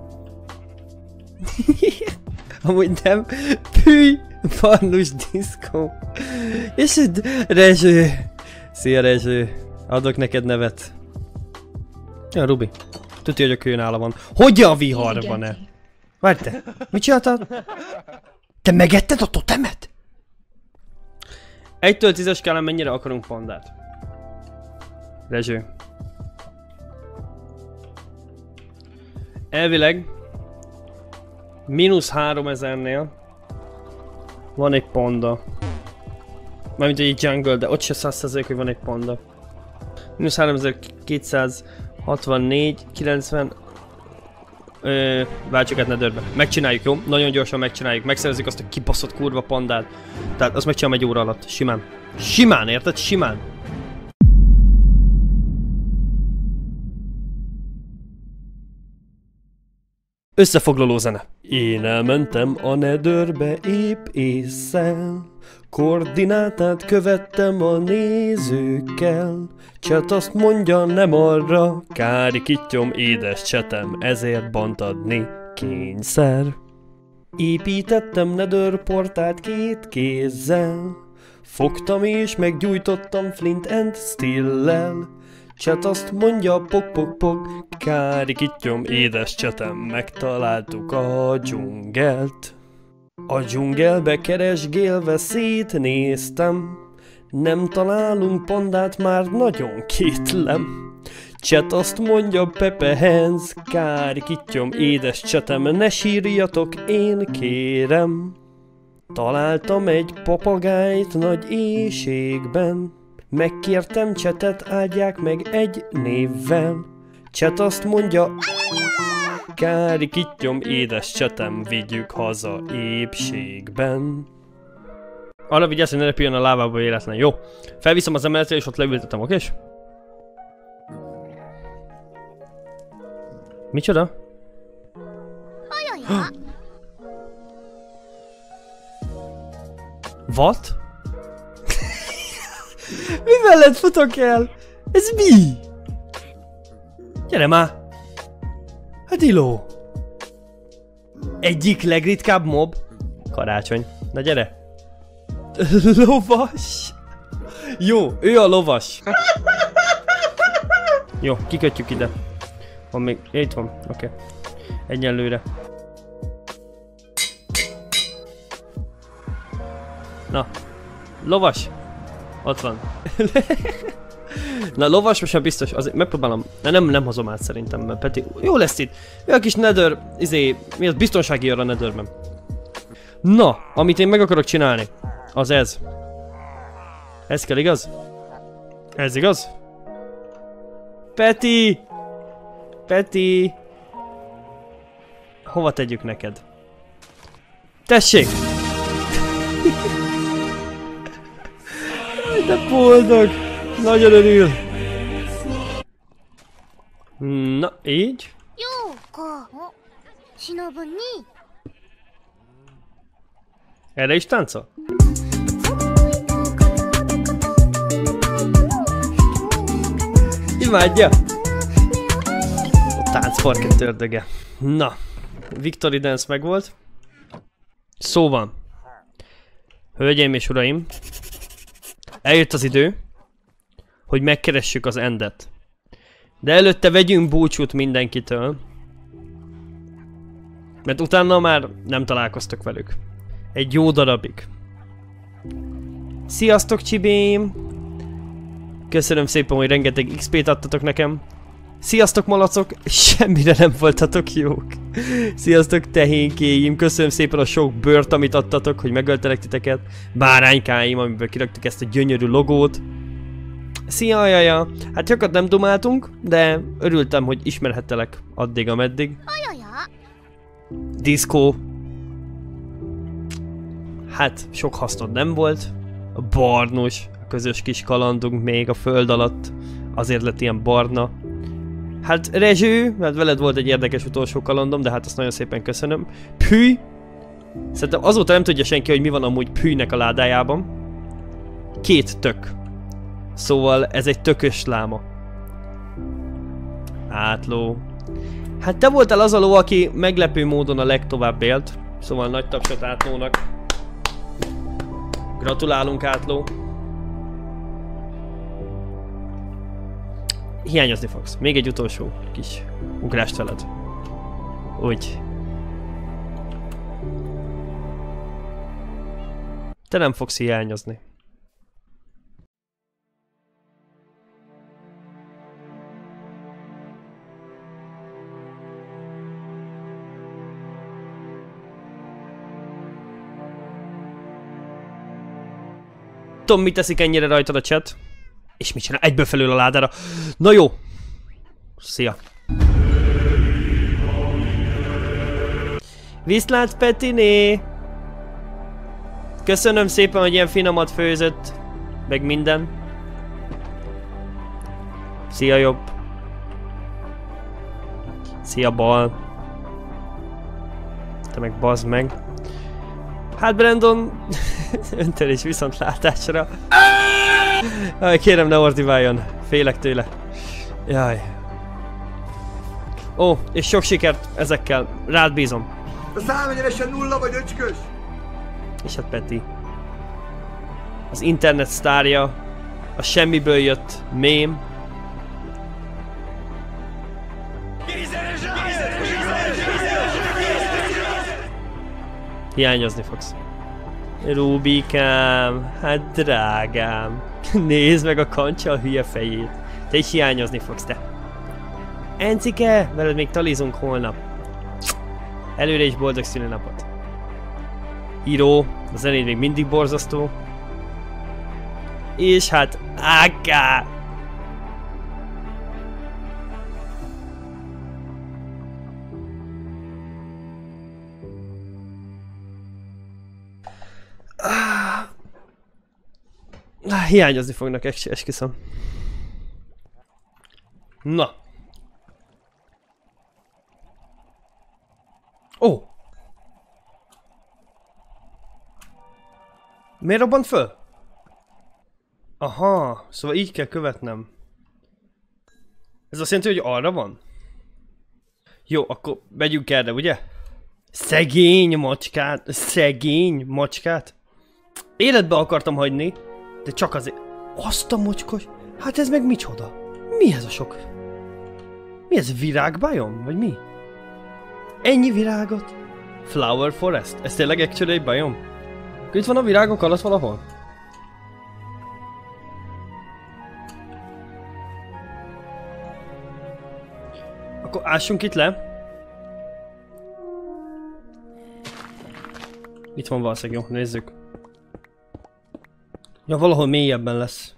S1: Amúgy nem. Püj! Barnus diszkó. És Rezső. Szia, Rezső. Adok neked nevet. Ja, Rubi. Tudja, hogy a kő nála van. Hogy a viharban-e? Várj te. Mit csináltad? Te megetted a totemet? Egytől tízes skálán mennyire akarunk pandát? Rezső. Elvileg mínusz háromezernél van egy panda. Mármint egy jungle, de ott se száz százalék, hogy van egy panda. mínusz háromezer-kétszázhatvannégy, kilencven... Ö, váltsuk át Netherbe. Megcsináljuk, jó? Nagyon gyorsan megcsináljuk. Megszerezzük azt a kibaszott kurva pandát. Tehát azt megcsinálom egy óra alatt. Simán. Simán, érted? Simán. Összefoglaló zene. Én elmentem a Netherbe épp ésszel. Koordinátát követtem a nézőkkel. Chat azt mondja, nem arra. Kári kittyom, édes csetem, ezért bant adni kényszer. Építettem Nether portált két kézzel. Fogtam és meggyújtottam Flint and Steel-lel. Chat azt mondja, pok pok pok. Kári kittyom, édes csetem, megtaláltuk a dzsungelt. A dzsungelbe keresgélve szétnéztem. Nem találunk pandát, már nagyon kétlem. Chat azt mondja, Pepe Hands. Kári kittyom, édes csetem, ne sírjatok, én kérem. Találtam egy papagájt nagy éjségben. Megkértem chatet, áldják meg egy névvel. Chat azt mondja, Kári kittyom, édes csetem, vigyük haza épségben. Arra vigyázz, hogy ne repüljön a lávába véletlen. Jó. Felviszem az emeletre és ott leültetem, okés? Micsoda? What? Mi veled futok el? Ez mi? Gyere már! Hát Iló! Egyik legritkább mob? Karácsony. Na gyere! Lovas! Jó, ő a lovas! Jó, kikötjük ide. Van még... Ja, itt van, oké. Okay. Egyenlőre. Na. Lovas! Ott van. Na, lovas most már biztos, azért megpróbálom. Na, nem, nem hozom át szerintem, mert Peti... Jó lesz itt. Mi a kis Nether... Izé... Mi az biztonsági jön a Netherben. Na, amit én meg akarok csinálni, az ez. Ez kell, igaz? Ez igaz? Peti! Peti! Hova tegyük neked? Tessék! De boldog! Nagyon örül! Na, így? Erre is táncol? Imádja! A táncparkett ördöge. Na, Victory Dance megvolt. Szóval, hölgyeim és uraim, eljött az idő, hogy megkeressük az endet. De előtte vegyünk búcsút mindenkitől, mert utána már nem találkoztok velük. Egy jó darabig. Sziasztok, csibém! Köszönöm szépen, hogy rengeteg iksz pét adtatok nekem. Sziasztok, malacok! Semmire nem voltatok jók. Sziasztok, tehénkéim! Köszönöm szépen a sok bőrt, amit adtatok, hogy megöltelek titeket. Báránykáim, amiből kiraktuk ezt a gyönyörű logót. Szia, jaja! Hát sokat nem dumáltunk, de örültem, hogy ismerhettelek addig, ameddig. Diszkó. Hát, sok hasznod nem volt. A barnos, a közös kis kalandunk még a föld alatt. Azért lett ilyen barna. Hát Rezső, mert veled volt egy érdekes utolsó kalandom, de hát azt nagyon szépen köszönöm. Pű! Szerintem azóta nem tudja senki, hogy mi van amúgy Pűnek a ládájában. Két tök. Szóval ez egy tökös láma. Átló. Hát te voltál az a ló, aki meglepő módon a legtovább élt. Szóval nagy tapsot Átlónak. Gratulálunk, Átló. Hiányozni fogsz. Még egy utolsó kis ugrást veled. Úgy. Te nem fogsz hiányozni. Tom, mit teszik ennyire rajtad a chat? És mit csinál? Egyből felül a ládára. Na jó. Szia. Viszlát, Petiné! Köszönöm szépen, hogy ilyen finomat főzött. Meg minden. Szia, jobb. Szia, bal. Te meg bazd meg. Hát Brandon, öntől is viszontlátásra. Jaj, kérem, ne ordiváljon. Félek tőle. Jaj. Ó, és sok sikert ezekkel. Rád bízom.
S2: A szám egyenesen nulla vagy öcskös?
S1: És hát Peti. Az internet sztárja. A semmiből jött mém. Hiányozni fogsz. Rubikám, hát drágám. Nézd meg a kancsa a hülye fejét. Te is hiányozni fogsz, te. Encike, veled még talizunk holnap. Előre is boldog szülinapot. Író, a zenéd még mindig borzasztó. És hát, áká! Ah, hiányozni fognak, esküszöm. Na. Ó. Oh. Miért robbant föl? Aha, szóval így kell követnem. Ez azt jelenti, hogy arra van? Jó, akkor megyünk erre, ugye? Szegény macskát, szegény macskát. Életbe akartam hagyni, de csak azért... Azt a mocskos... Hát ez meg micsoda? Mi ez a sok? Mi ez, virágbajom? Vagy mi? Ennyi virágot? Flower Forest? Ez tényleg actually egy bajom? Itt van a virágok alatt valahol? Akkor ássunk itt le. Itt van valószínűleg, jó, nézzük. Ja, valahol mélyebben lesz.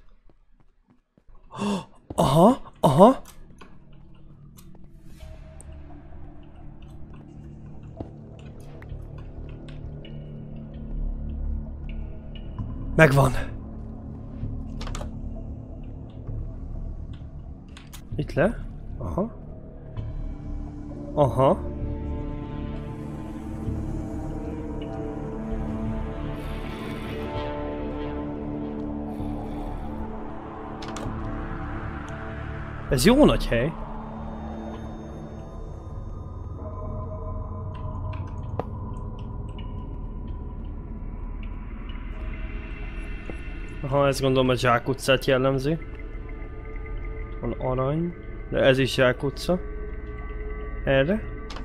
S1: Aha, aha. Megvan. Itt le. Aha. Aha. Ez jó nagy hely. Aha, ezt gondolom a zsákutcát jellemzi. Van arany, de ez is zsákutca. Erre.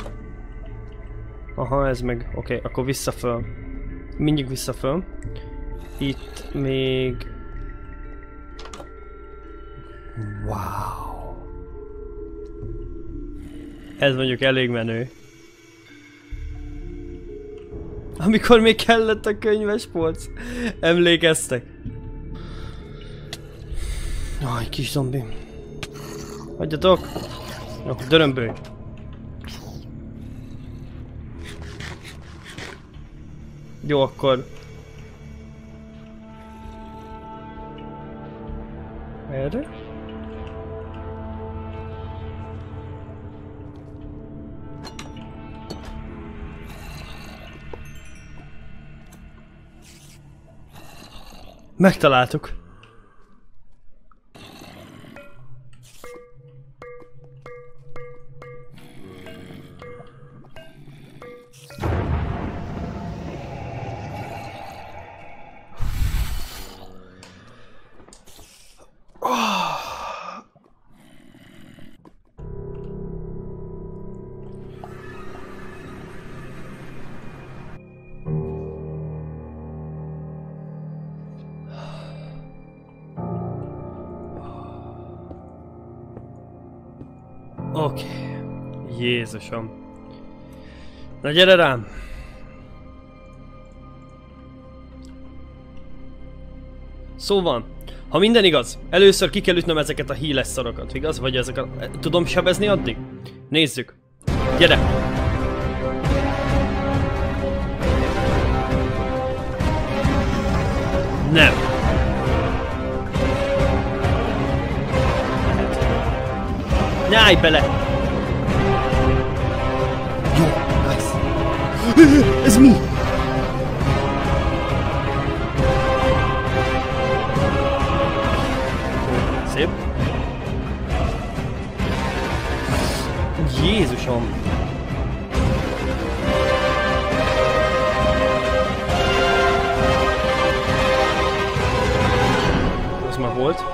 S1: Aha, ez meg... Oké, okay, akkor vissza föl. Mindig vissza föl. Itt még... Wow. Ez mondjuk elég menő. Amikor még kellett a könyvespolc. Emlékeztek? Aj, kis zombi. Hagyjatok! Jó, dörömbölj! Jó, akkor Erre? Megtaláltuk. Oké. Okay. Jézusom. Na gyere rám! Szóval, ha minden igaz, először ki kell ütnöm ezeket a híles szarokat, igaz? Vagy ezek a... Tudom sebezni addig? Nézzük. Gyere! Nem! Ne állj bele! Jó, nice. Ez mi? Szép. Jézusom! Ez már volt.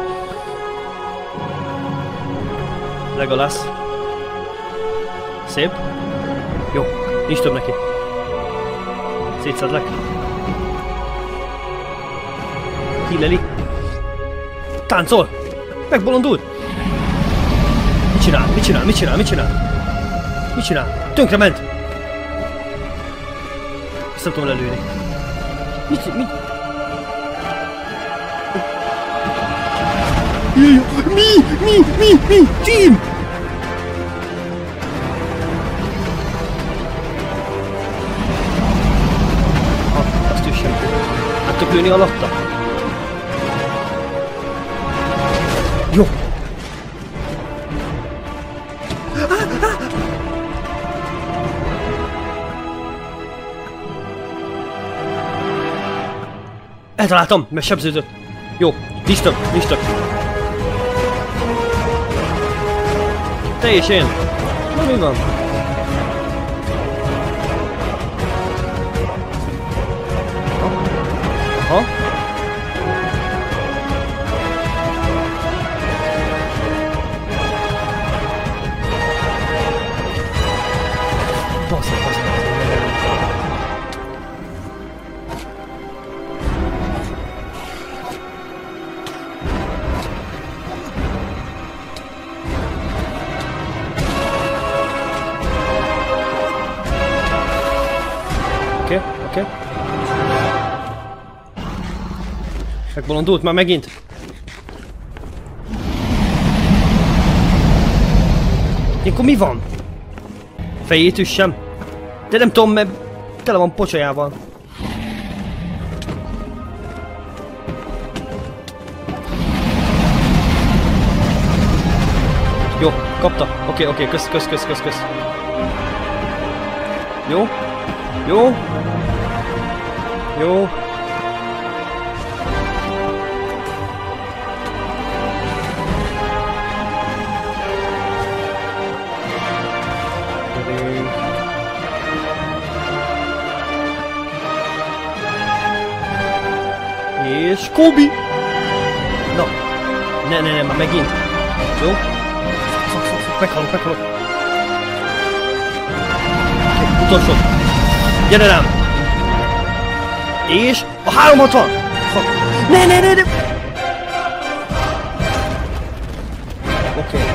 S1: Legolas. Szép. Jó, nincs több neki. Szétszedlek. Hilleli. Táncol! Megbolondult! Mit csinál? Mit csinál? Mit csinál? Mit csinál? Mit csinál? Tönkre ment! Ezt nem tudom lelőni. Mit? Mit? Mi? Mi? Mi? Mi? Team! Ha, azt is sem. Hát tudok lőni alatta? Jó! Eltaláltam, mert sebződött. Jó, nincs több, nincs több. Te és én. Na mi van? Aha. Basz, basz, Oké, okay, oké. Okay. Megbolondult már megint. Ilyenkor mi van? Fejét üssem. De nem tudom, mert tele van pocsolyával. Jó, kapta. Oké, okay, oké, okay. kösz, kösz, kösz, kösz, kösz. Jó. Jó. Jó. És Kobi! Na! Ne, ne, ne, már megint! Jó? Fak, fak, fak, meghalok, meghalok! Okay, utolsó! Gyere rám! És a háromszázhatvan! Fak! Ne, ne, ne, ne! Oké. Okay.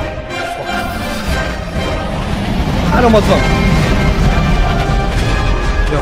S1: háromszázhatvan! Jó.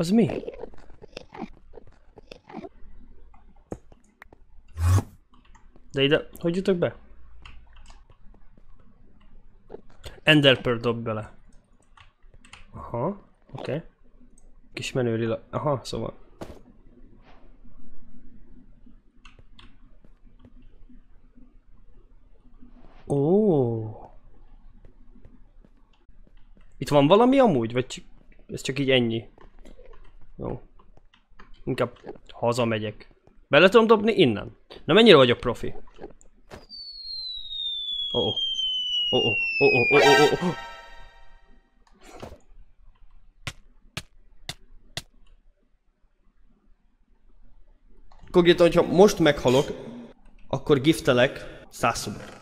S1: Az mi? De ide, hogy jutok be? Ender Pearl dob bele. Aha, oké. Okay. Kis menőrila. Aha, szóval. Ó. Itt van valami amúgy? Vagy csak, ez csak így ennyi? Jó. Inkább hazamegyek. Bele tudom dobni innen? Na mennyire vagyok profi? Ó. Ó, ó, ó, ó, ó, ó, ó. Konkrétan, hogyha most meghalok, akkor giftelek száz szubot.